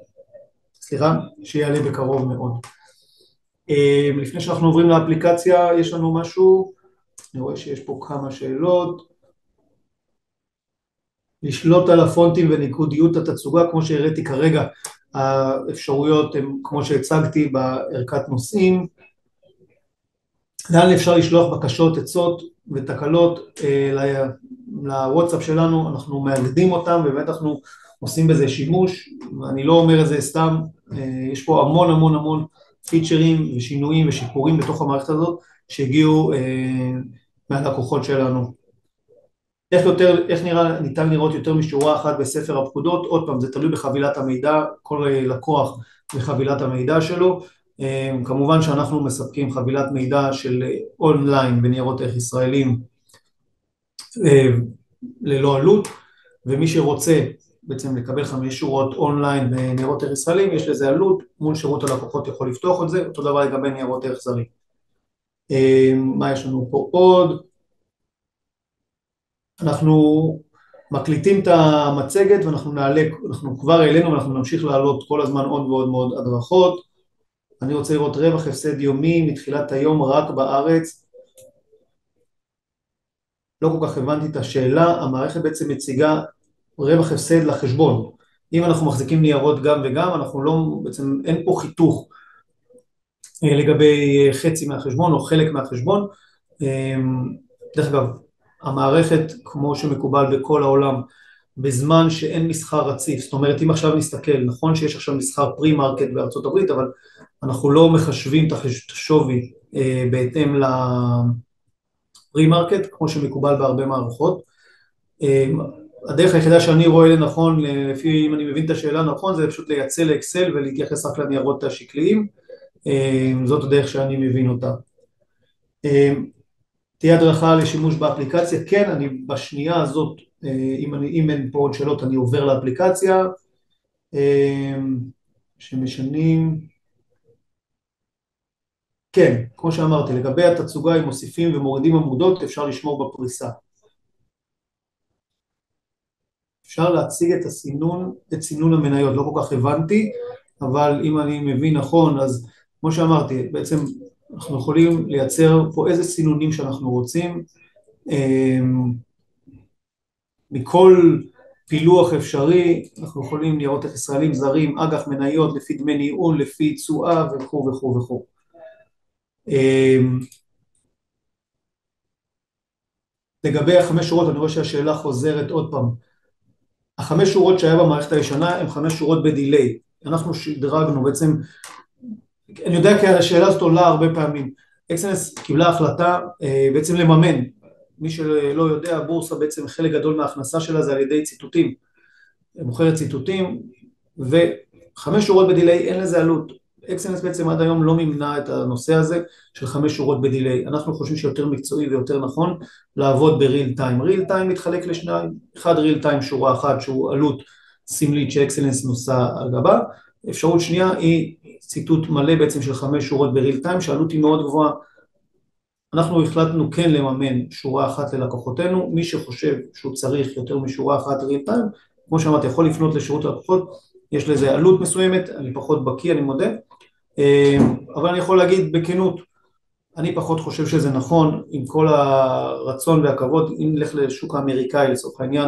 שיעלה בקרוב מאוד. לפני שאנחנו עוברים לאפליקציה, יש לנו משהו, אני רואה שיש פה כמה שאלות. לשלוט על הפונטים וניקודיות התצוגה, כמו שהראיתי כרגע, האפשרויות הן כמו שהצגתי בערכת נושאים. לאן אפשר לשלוח בקשות, עצות ותקלות לוואטסאפ שלנו, אנחנו מאגדים אותם, ובאמת אנחנו עושים בזה שימוש, ואני לא אומר את זה סתם, יש פה המון המון המון פיצ'רים ושינויים ושיפורים בתוך המערכת הזאת, שהגיעו מהלקוחות שלנו. איך ניתן לראות יותר משורה אחת בספר הפקודות? עוד פעם, זה תלוי בחבילת המידע, כל לקוח וחבילת המידע שלו, כמובן שאנחנו מספקים חבילת מידע של אונליין בניירות ערך ישראלים ללא עלות, ומי שרוצה בעצם לקבל 5 שורות אונליין בניירות ערך ישראלים, יש לזה עלות, מול שירות הלקוחות יכול לפתוח את זה, אותו דבר לגבי ניירות ערך זרים. מה יש לנו פה עוד? אנחנו מקליטים את המצגת ואנחנו נעלה, אנחנו כבר העלינו ואנחנו נמשיך לעלות כל הזמן עוד ועוד מאוד הדרכות. אני רוצה לראות רווח הפסד יומי מתחילת היום רק בארץ. לא כל כך הבנתי את השאלה, המערכת בעצם מציגה רווח הפסד לחשבון. אם אנחנו מחזיקים ניירות גם וגם, אנחנו לא, בעצם אין פה חיתוך לגבי חצי מהחשבון או חלק מהחשבון. דרך אגב, המערכת כמו שמקובל בכל העולם, בזמן שאין מסחר רציף, זאת אומרת אם עכשיו נסתכל, נכון שיש עכשיו מסחר פרי מרקט בארצות הברית, אבל אנחנו לא מחשבים את השווי בהתאם לפרי מרקט, כמו שמקובל בהרבה מערכות. הדרך היחידה שאני רואה לנכון, לפי אם אני מבין את השאלה נכון, זה פשוט לייצא לאקסל ולהתייחס רק לניירות השקליים, זאת הדרך שאני מבין אותה. תהיה הדרכה לשימוש באפליקציה, כן, אני בשנייה הזאת, אם אין פה עוד שאלות, אני עובר לאפליקציה, שמשנים, כן, כמו שאמרתי, לגבי התצוגה, אם מוסיפים ומורידים עמודות, אפשר לשמור בפריסה. אפשר להציג את הסינון, את סינון המניות, לא כל כך הבנתי, אבל אם אני מבין נכון, אז כמו שאמרתי, בעצם אנחנו יכולים לייצר פה איזה סינונים שאנחנו רוצים, מכל פילוח אפשרי, אנחנו יכולים לראות את ישראלים זרים, אג"ח מניות, לפי דמי ניהול, לפי תשואה וכו' וכו' וכו'. לגבי 5 שורות, אני רואה שהשאלה חוזרת עוד פעם. 5 שורות שהיה במערכת הישנה, הם 5 שורות בדיליי. אנחנו שדרגנו בעצם, אני יודע כי השאלה הזאת עולה הרבה פעמים. אקסלנס קיבלה החלטה בעצם לממן. מי שלא יודע, הבורסה בעצם חלק גדול מההכנסה שלה זה על ידי ציטוטים. מוכרת ציטוטים, ו5 שורות בדיליי אין לזה עלות. אקסלנס בעצם עד היום לא מימנה את הנושא הזה של 5 שורות בדיליי. אנחנו חושבים שיותר מקצועי ויותר נכון לעבוד בריל טיים. ריל טיים מתחלק לשניים, אחד ריל טיים שורה אחת שהוא עלות סמלית שאקסלנס נושא על גבה, אפשרות שנייה היא ציטוט מלא בעצם של 5 שורות בריל טיים, שהעלות היא מאוד גבוהה. אנחנו החלטנו כן לממן שורה אחת ללקוחותינו, מי שחושב שהוא צריך יותר משורה אחת ריל טיים, כמו שאמרתי, יכול לפנות לשירות הלקוחות, יש לזה עלות מסוימת, אני פחות בקיא, אני מודה, אבל אני יכול להגיד בכנות, אני פחות חושב שזה נכון, עם כל הרצון והכבוד, אם נלך לשוק האמריקאי לצורך העניין,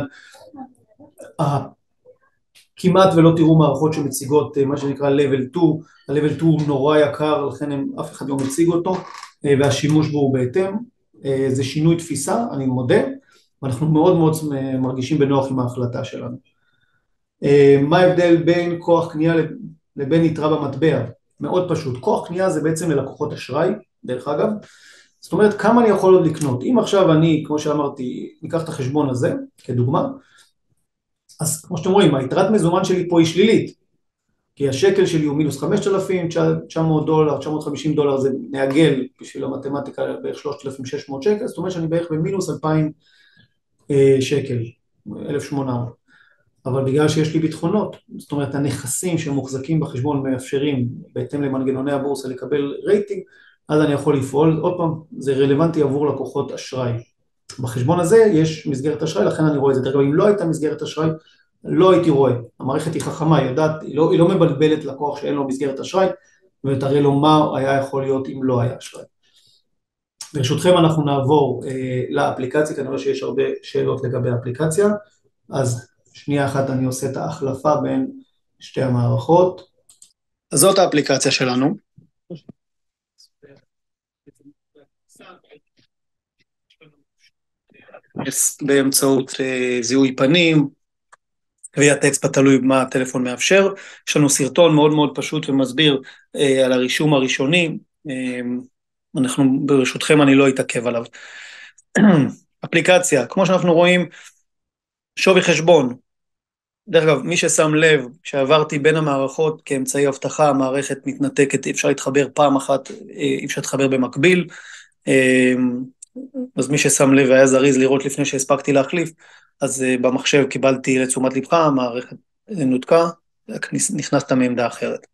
כמעט ולא תראו מערכות שמציגות מה שנקרא level 2, ה-level 2 הוא נורא יקר, לכן אף אחד לא מציג אותו, והשימוש בו הוא בהתאם, זה שינוי תפיסה, אני מודה, ואנחנו מאוד מאוד מרגישים בנוח עם ההחלטה שלנו. מה ההבדל בין כוח קנייה לבין יתרה במטבע? מאוד פשוט, כוח קנייה זה בעצם ללקוחות אשראי, דרך אגב, זאת אומרת כמה אני יכול עוד לקנות, אם עכשיו אני, כמו שאמרתי, ניקח את החשבון הזה כדוגמה, אז כמו שאתם רואים, היתרת מזומן שלי פה היא שלילית, כי השקל שלי הוא מינוס 5,000, $900, $950 זה נעגל בשביל המתמטיקה בערך 3,600 שקל, זאת אומרת שאני בערך במינוס 2,000 שקל, 1,800. אבל בגלל שיש לי ביטחונות, זאת אומרת הנכסים שמוחזקים בחשבון מאפשרים בהתאם למנגנוני הבורסה לקבל רייטינג, אז אני יכול לפעול, עוד פעם, זה רלוונטי עבור לקוחות אשראי. בחשבון הזה יש מסגרת אשראי, לכן אני רואה את זה. אם לא הייתה מסגרת אשראי, לא הייתי רואה. המערכת היא חכמה, היא יודעת, היא לא מבלבלת לקוח שאין לו מסגרת אשראי, ותראה לו מה היה יכול להיות אם לא היה אשראי. ברשותכם אנחנו נעבור לאפליקציה, כנראה שיש הרבה שאלות לגבי האפליקציה, אז שנייה אחת אני עושה את ההחלפה בין שתי המערכות. אז זאת האפליקציה שלנו. באמצעות זיהוי פנים, קריאת אצבע תלוי מה הטלפון מאפשר, יש לנו סרטון מאוד מאוד פשוט ומסביר על הרישום הראשוני, אנחנו ברשותכם אני לא אתעכב עליו. אפליקציה, כמו שאנחנו רואים, שווי חשבון, דרך אגב, מי ששם לב, שעברתי בין המערכות כאמצעי הבטחה, המערכת מתנתקת, אי אפשר להתחבר פעם אחת, אי אפשר להתחבר במקביל, אז מי ששם לב והיה זריז לראות לפני שהספקתי להחליף, אז במחשב קיבלתי לתשומת לבך, המערכת נותקה, נכנסת מעמדה אחרת.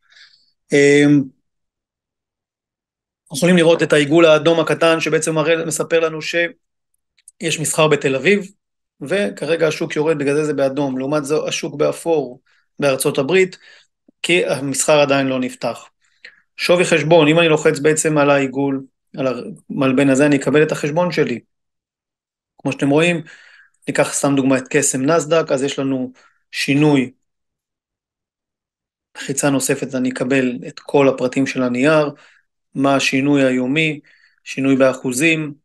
יכולים לראות את העיגול האדום הקטן שבעצם מספר לנו שיש מסחר בתל אביב, וכרגע השוק יורד, בגלל זה זה באדום, לעומת זו השוק באפור בארצות הברית, כי המסחר עדיין לא נפתח. שווי חשבון, אם אני לוחץ בעצם על העיגול, על המלבן הזה, אני אקבל את החשבון שלי. כמו שאתם רואים, ניקח סתם דוגמא את קסם נסדק, אז יש לנו שינוי, לחיצה נוספת אני אקבל את כל הפרטים של הנייר, מה השינוי היומי, שינוי באחוזים,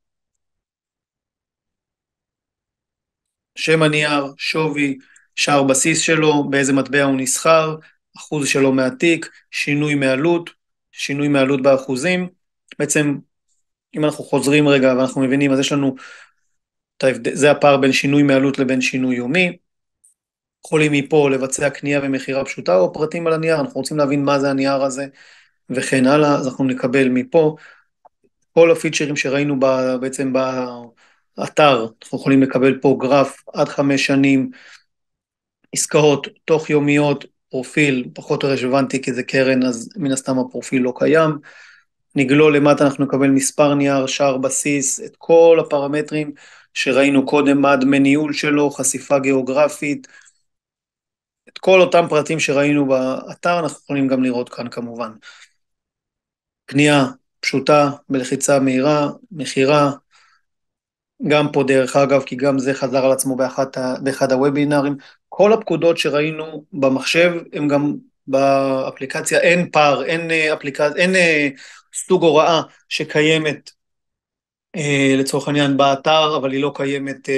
שם הנייר, שווי, שער בסיס שלו, באיזה מטבע הוא נסחר, אחוז שלו מהתיק, שינוי מעלות באחוזים. בעצם, אם אנחנו חוזרים רגע ואנחנו מבינים, אז יש לנו, זה הפער בין שינוי מעלות לבין שינוי יומי. יכולים מפה לבצע קנייה ומכירה פשוטה או פרטים על הנייר, אנחנו רוצים להבין מה זה הנייר הזה וכן הלאה, אז אנחנו נקבל מפה כל הפיצ'רים שראינו בעצם באתר, אנחנו יכולים לקבל פה גרף עד 5 שנים, עסקאות תוך יומיות, פרופיל פחות רלוונטי כי זה קרן, אז מן הסתם הפרופיל לא קיים. נגלול למטה, אנחנו נקבל מספר נייר, שער בסיס, את כל הפרמטרים שראינו קודם, מה דמי ניהול שלו, חשיפה גיאוגרפית, את כל אותם פרטים שראינו באתר, אנחנו יכולים גם לראות כאן כמובן. קנייה פשוטה, בלחיצה מהירה, מכירה, גם פה דרך אגב, כי גם זה חזר על עצמו באחד הוובינרים, כל הפקודות שראינו במחשב, הם גם באפליקציה, אין פער, אין סוג הוראה שקיימת לצורך העניין באתר, אבל היא לא קיימת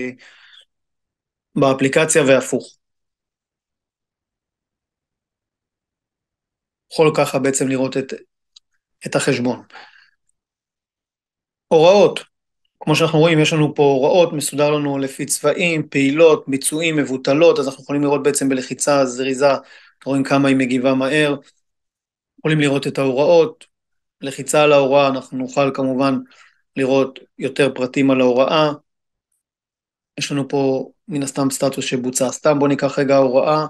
באפליקציה והפוך. יכול ככה בעצם לראות את החשבון. הוראות, כמו שאנחנו רואים, יש לנו פה הוראות, מסודר לנו לפי צבעים, פעילות, ביצועים, מבוטלות, אז אנחנו יכולים לראות בעצם בלחיצה זריזה, רואים כמה היא מגיבה מהר, יכולים לראות את ההוראות, לחיצה על ההוראה, אנחנו נוכל כמובן לראות יותר פרטים על ההוראה, יש לנו פה מן הסתם סטטוס שבוצע, סתם בוא ניקח רגע ההוראה,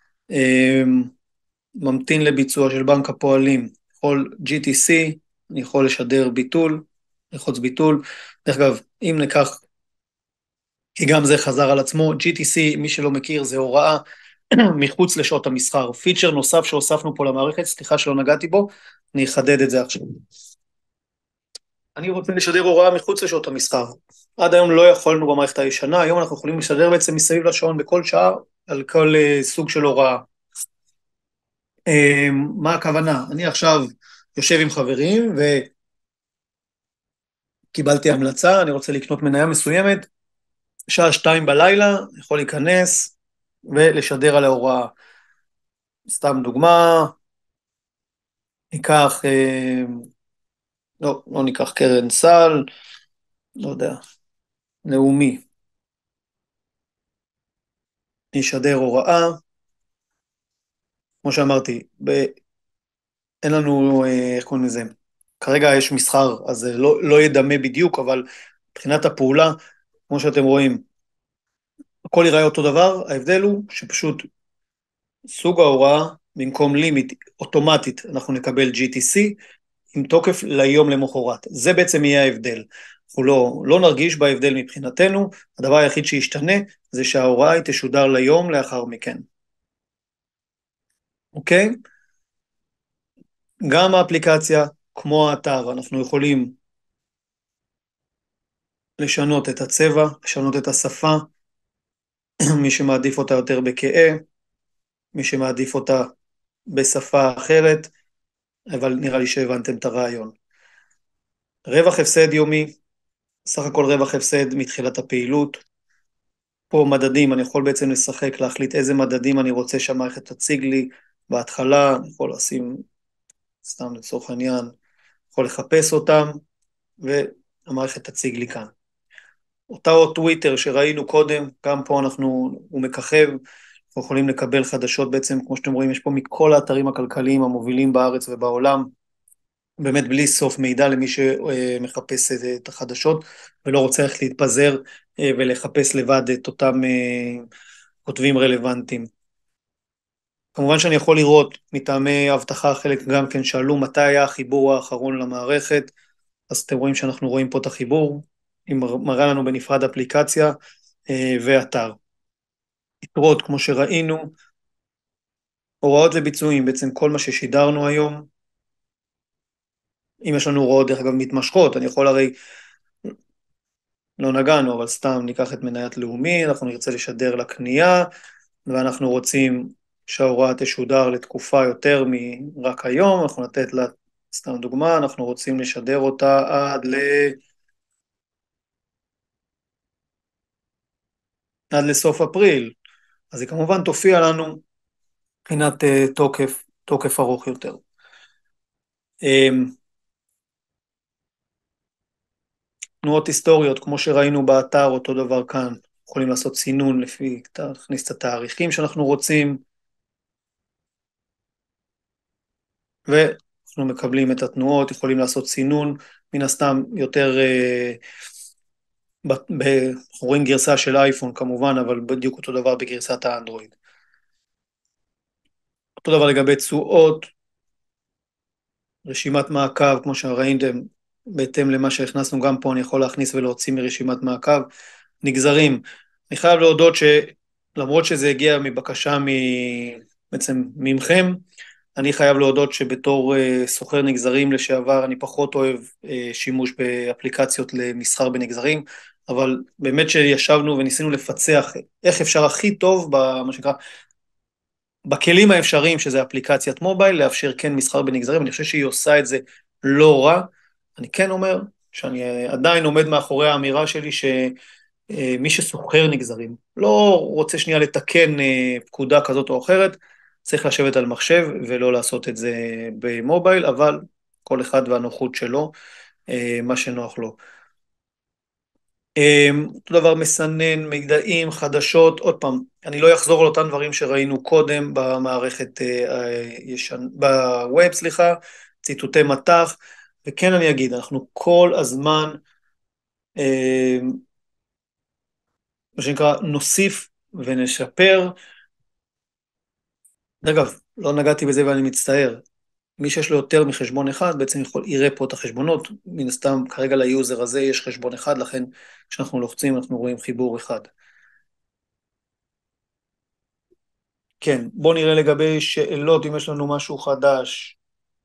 ממתין לביצוע של בנק הפועלים, יכול GTC, אני יכול לשדר ביטול, ללחוץ ביטול, דרך אגב, אם ניקח, כי גם זה חזר על עצמו, GTC, מי שלא מכיר, זה הוראה מחוץ לשעות המסחר, פיצ'ר נוסף שהוספנו פה למערכת, סליחה שלא נגעתי בו, אני אחדד את זה עכשיו. אני רוצה לשדר הוראה מחוץ לשעות המסחר, עד היום לא יכולנו במערכת הישנה, היום אנחנו יכולים לשדר בעצם מסביב לשעון בכל שעה, על כל סוג של הוראה. מה הכוונה? אני עכשיו יושב עם חברים וקיבלתי המלצה, אני רוצה לקנות מניה מסוימת, שעה 2 בלילה, יכול להיכנס ולשדר על ההוראה. סתם דוגמה, ניקח, לא ניקח קרן סל, לא יודע, לאומי, נשדר הוראה, כמו שאמרתי, אין לנו, איך קוראים לזה, כרגע יש מסחר, אז זה לא ידמה בדיוק, אבל מבחינת הפעולה, כמו שאתם רואים, הכל יראה אותו דבר, ההבדל הוא שפשוט סוג ההוראה, במקום לימיט אוטומטית, אנחנו נקבל GTC, עם תוקף ליום למחרת. זה בעצם יהיה ההבדל. אנחנו לא נרגיש בהבדל מבחינתנו, הדבר היחיד שישתנה זה שההוראה היא תשודר ליום לאחר מכן. אוקיי? גם האפליקציה, כמו האתר, אנחנו יכולים לשנות את הצבע, לשנות את השפה, מי שמעדיף אותה יותר בכאה, מי שמעדיף אותה בשפה אחרת, אבל נראה לי שהבנתם את הרעיון. רווח הפסד יומי, סך הכל רווח הפסד מתחילת הפעילות, פה מדדים, אני יכול בעצם לשחק, להחליט איזה מדדים אני רוצה שהמערכת תציג לי בהתחלה, אני יכול לשים, סתם לצורך העניין, יכול לחפש אותם, והמערכת תציג לי כאן. אותה טוויטר שראינו קודם, גם פה הוא מככב, אנחנו יכולים לקבל חדשות בעצם, כמו שאתם רואים, יש פה מכל האתרים הכלכליים המובילים בארץ ובעולם, באמת בלי סוף מידע למי שמחפש את החדשות ולא רוצה איך להתפזר ולחפש לבד את אותם כותבים רלוונטיים. כמובן שאני יכול לראות מטעמי אבטחה, חלק גם כן שאלו מתי היה החיבור האחרון למערכת, אז אתם רואים שאנחנו רואים פה את החיבור, היא מראה לנו בנפרד אפליקציה ואתר. יתרות, כמו שראינו, הוראות וביצועים, בעצם כל מה ששידרנו היום, אם יש לנו הוראות דרך אגב מתמשכות, אני יכול הרי, לא נגענו, אבל סתם ניקח את מניית לאומי, אנחנו נרצה לשדר לקנייה, ואנחנו רוצים שההוראה תשודר לתקופה יותר מרק היום, אנחנו נתת לה, סתם דוגמה, אנחנו רוצים לשדר אותה עד לסוף אפריל, אז היא כמובן תופיע לנו מבחינת תוקף ארוך יותר. תנועות היסטוריות, כמו שראינו באתר, אותו דבר כאן, יכולים לעשות סינון לפי, להכניס את התאריכים שאנחנו רוצים, ואנחנו מקבלים את התנועות, יכולים לעשות סינון, מן הסתם יותר, אנחנו רואים גרסה של אייפון כמובן, אבל בדיוק אותו דבר בגרסת האנדרואיד. אותו דבר לגבי תשואות, רשימת מעקב, כמו שראיתם, בהתאם למה שהכנסנו גם פה, אני יכול להכניס ולהוציא מרשימת מעקב, נגזרים. אני חייב להודות שלמרות שזה הגיע מבקשה בעצם ממכם, אני חייב להודות שבתור סוחר נגזרים לשעבר, אני פחות אוהב שימוש באפליקציות למסחר בנגזרים, אבל באמת שישבנו וניסינו לפצח איך אפשר הכי טוב, במה שנקרא, בכלים האפשריים, שזה אפליקציית מובייל, לאפשר כן מסחר בנגזרים, אני חושב שהיא עושה את זה לא רע, אני כן אומר שאני עדיין עומד מאחורי האמירה שלי שמי שסוחר נגזרים, לא רוצה שנייה לתקן פקודה כזאת או אחרת, צריך לשבת על מחשב ולא לעשות את זה במובייל, אבל כל אחד והנוחות שלו, מה שנוח לו. אותו דבר מסנן, מידעים, חדשות, עוד פעם, אני לא אחזור על אותם דברים שראינו קודם במערכת, בווב, סליחה, ציטוטי מטח, וכן אני אגיד, אנחנו כל הזמן, מה שנקרא, נוסיף ונשפר. אגב, לא נגעתי בזה ואני מצטער, מי שיש לו יותר מחשבון אחד בעצם יראה פה את החשבונות, מן הסתם כרגע ליוזר הזה יש חשבון אחד, לכן כשאנחנו לוחצים אנחנו רואים חיבור אחד. כן, בוא נראה לגבי שאלות, אם יש לנו משהו חדש.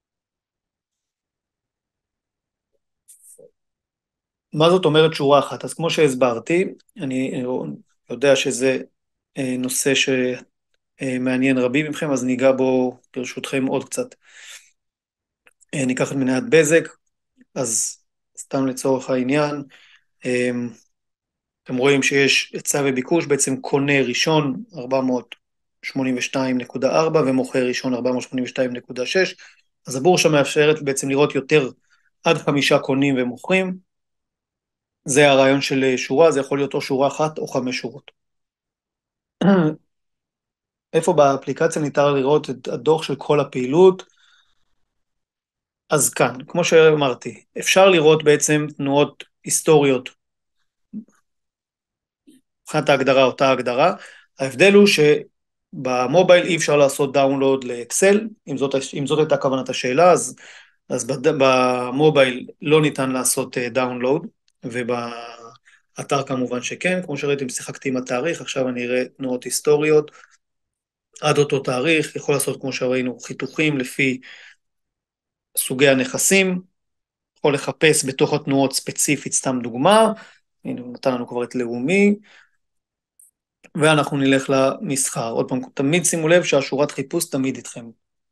מה זאת אומרת שורה אחת? אז כמו שהסברתי, אני יודע שזה נושא שמעניין רבים מכם, אז ניגע בו ברשותכם עוד קצת. ניקח את מניית בזק, אז סתם לצורך העניין, אתם רואים שיש היצע וביקוש, בעצם קונה ראשון 482.4 ומוכר ראשון 482.6, אז הבורשה מאפשרת בעצם לראות יותר עד 5 קונים ומוכרים, זה הרעיון של שורה, זה יכול להיות או שורה אחת או 5 שורות. איפה באפליקציה ניתן לראות את הדוח של כל הפעילות? אז כאן, כמו שאמרתי, אפשר לראות בעצם תנועות היסטוריות מבחינת ההגדרה, אותה הגדרה. ההבדל הוא שבמובייל אי אפשר לעשות דאונלוד לאקסל, אם זאת הייתה כוונת השאלה, אז במובייל לא ניתן לעשות דאונלוד, ובאתר כמובן שכן, כמו שראיתם, שיחקתי עם התאריך, עכשיו אני אראה תנועות היסטוריות, עד אותו תאריך, יכול לעשות כמו שראינו חיתוכים לפי סוגי הנכסים, יכול לחפש בתוך התנועות ספציפית, סתם דוגמה, הנה הוא נתן לנו כבר את לאומי, ואנחנו נלך למסחר. עוד פעם, תמיד שימו לב שהשורת חיפוש תמיד איתכם.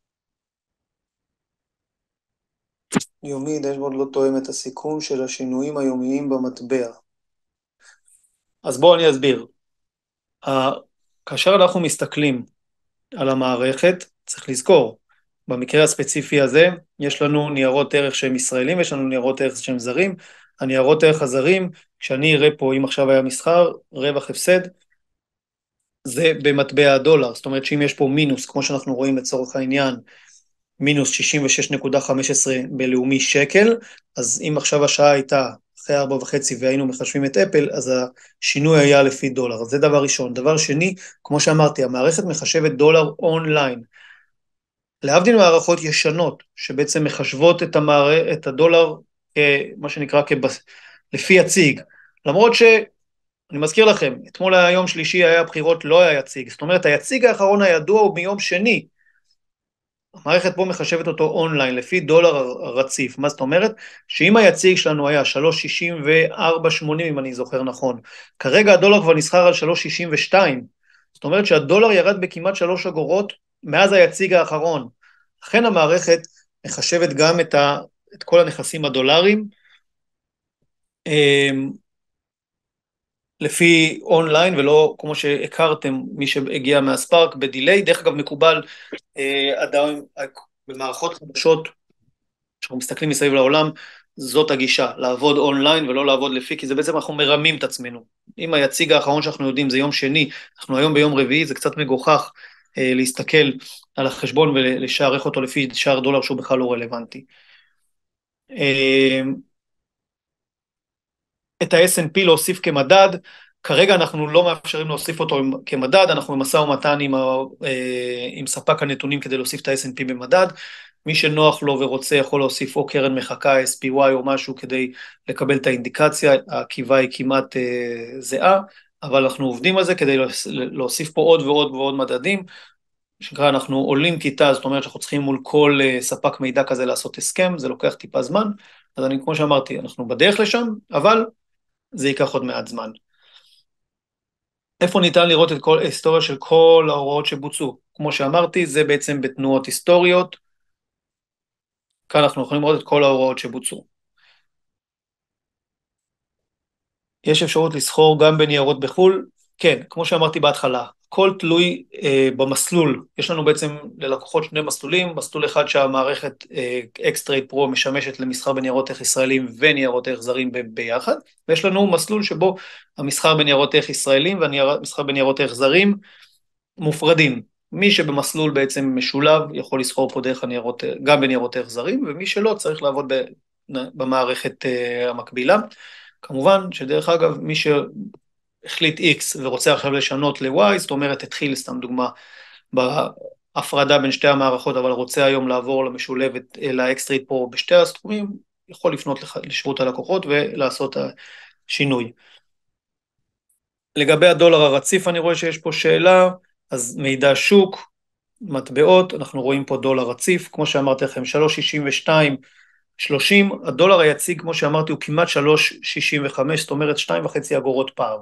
יומי, דשבורד לא תואם את הסיכום של השינויים היומיים במטבע. אז בואו אני אסביר. כאשר אנחנו מסתכלים על המערכת, צריך לזכור, במקרה הספציפי הזה, יש לנו ניירות ערך שהם ישראלים, יש לנו ניירות ערך שהם זרים, הניירות ערך הזרים, כשאני אראה פה, אם עכשיו היה מסחר, רווח הפסד, זה במטבע הדולר, זאת אומרת שאם יש פה מינוס, כמו שאנחנו רואים לצורך העניין, מינוס 66.15 בלאומי שקל, אז אם עכשיו השעה הייתה אחרי 4:30 והיינו מחשבים את אפל, אז השינוי היה לפי דולר. זה דבר ראשון. דבר שני, כמו שאמרתי, המערכת מחשבת דולר אונליין. להבדיל מערכות ישנות, שבעצם מחשבות את הדולר, מה שנקרא, לפי יציג. למרות שאני מזכיר לכם, אתמול היה יום שלישי, היה בחירות, לא היה יציג. זאת אומרת, היציג האחרון הידוע הוא מיום שני. המערכת פה מחשבת אותו אונליין, לפי דולר רציף. מה זאת אומרת? שאם היציג שלנו היה 3.6480, אם אני זוכר נכון, כרגע הדולר כבר נסחר על 3.62, זאת אומרת שהדולר ירד בכמעט 3 אגורות מאז היציג האחרון. לכן המערכת מחשבת גם את כל הנכסים הדולריים, לפי אונליין, ולא כמו שהכרתם, מי שהגיע מהספארק בדיליי. דרך אגב, מקובל עדיין במערכות חדשות, כשאנחנו מסתכלים מסביב לעולם, זאת הגישה, לעבוד אונליין ולא לעבוד לפי, כי זה בעצם אנחנו מרמים את עצמנו. אם היציג האחרון שאנחנו יודעים זה יום שני, אנחנו היום ביום רביעי, זה קצת מגוחך להסתכל על החשבון ולשערך אותו לפי שער דולר שהוא בכלל לא רלוונטי. את ה-S&P להוסיף כמדד, כרגע אנחנו לא מאפשרים להוסיף אותו כמדד, אנחנו במשא ומתן עם ספק הנתונים כדי להוסיף את ה-S&P במדד. מי שנוח לו ורוצה יכול להוסיף או קרן מחכה, SPY או משהו כדי לקבל את האינדיקציה, העקיבה היא כמעט זהה, אבל אנחנו עובדים על זה כדי להוסיף פה עוד ועוד ועוד מדדים, שנקרא אנחנו עולים כיתה, זאת אומרת שאנחנו צריכים מול כל ספק מידע כזה לעשות הסכם, זה לוקח טיפה זמן, אז כמו שאמרתי, אנחנו בדרך לשם, אבל זה ייקח עוד מעט זמן. איפה ניתן לראות את כל ההיסטוריה של כל ההוראות שבוצעו? כמו שאמרתי, זה בעצם בתנועות היסטוריות, כאן אנחנו יכולים לראות את כל ההוראות שבוצעו. יש אפשרות לסחור גם בניירות בחו"ל? כן, כמו שאמרתי בהתחלה, כל תלוי במסלול. יש לנו בעצם ללקוחות שני מסלולים, מסלול אחד שהמערכת X-Trade Pro משמשת למסחר בניירות ערך ישראלים וניירות ערך זרים ביחד, ויש לנו מסלול שבו המסחר בניירות ערך ישראלים והמסחר בניירות ערך זרים מופרדים. מי שבמסלול בעצם משולב יכול לסחור פה דרך הניירות, גם בניירות ערך זרים, ומי שלא צריך לעבוד במערכת המקבילה. כמובן שדרך אגב, מי שהחליט X ורוצה עכשיו לשנות ל-Y, זאת אומרת, התחיל, סתם דוגמה, בהפרדה בין שתי המערכות, אבל רוצה היום לעבור למשולבת, ל-X-Trade Pro בשתי הסכומים, יכול לפנות לשירות הלקוחות ולעשות השינוי. לגבי הדולר הרציף, אני רואה שיש פה שאלה, אז מידע שוק, מטבעות, אנחנו רואים פה דולר רציף, כמו שאמרתי לכם, 3.62, 30, הדולר היציג, כמו שאמרתי, הוא כמעט 3.65, זאת אומרת 2.5 אגורות פער.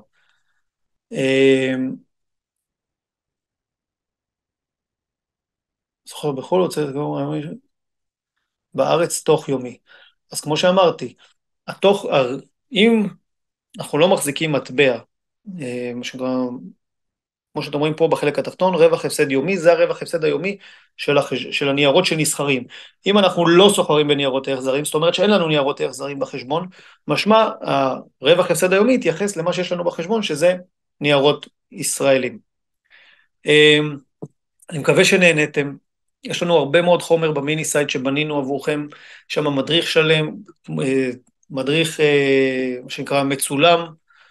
זוכר בכל הוצאת בארץ תוך יומי. אז כמו שאמרתי, אם אנחנו לא מחזיקים מטבע, מה שנקרא, כמו שאתם רואים פה בחלק התחתון, רווח הפסד יומי, זה הרווח הפסד היומי של הניירות שנסחרים. אם אנחנו לא סוחרים בניירות ערך זרים, זאת אומרת שאין לנו ניירות ערך זרים בחשבון, משמע הרווח הפסד היומי יתייחס למה שיש לנו בחשבון, שזה ניירות ישראלים. אני מקווה שנהנתם, יש לנו הרבה מאוד חומר במיני סייט שבנינו עבורכם, שם מדריך שלם, מדריך מה שנקרא מצולם,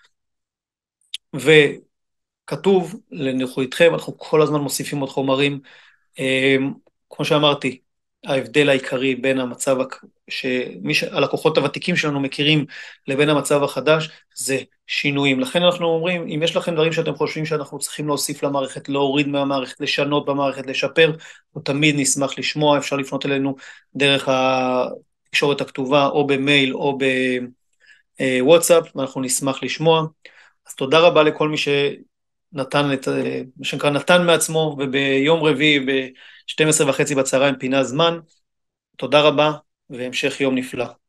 כתוב לנוחיותכם, אנחנו כל הזמן מוסיפים עוד חומרים, כמו שאמרתי, ההבדל העיקרי בין המצב שהלקוחות הוותיקים שלנו מכירים לבין המצב החדש, זה שינויים. לכן אנחנו אומרים, אם יש לכם דברים שאתם חושבים שאנחנו צריכים להוסיף למערכת, להוריד מהמערכת, לשנות במערכת, לשפר, אנחנו תמיד נשמח לשמוע, אפשר לפנות אלינו דרך התקשורת הכתובה, או במייל, או בוואטסאפ, ואנחנו נשמח לשמוע. אז תודה רבה לכל מי נתן מה שנקרא, נתן מעצמו, וביום רביעי ב-12:30 בצהריים פינה זמן. תודה רבה, והמשך יום נפלא.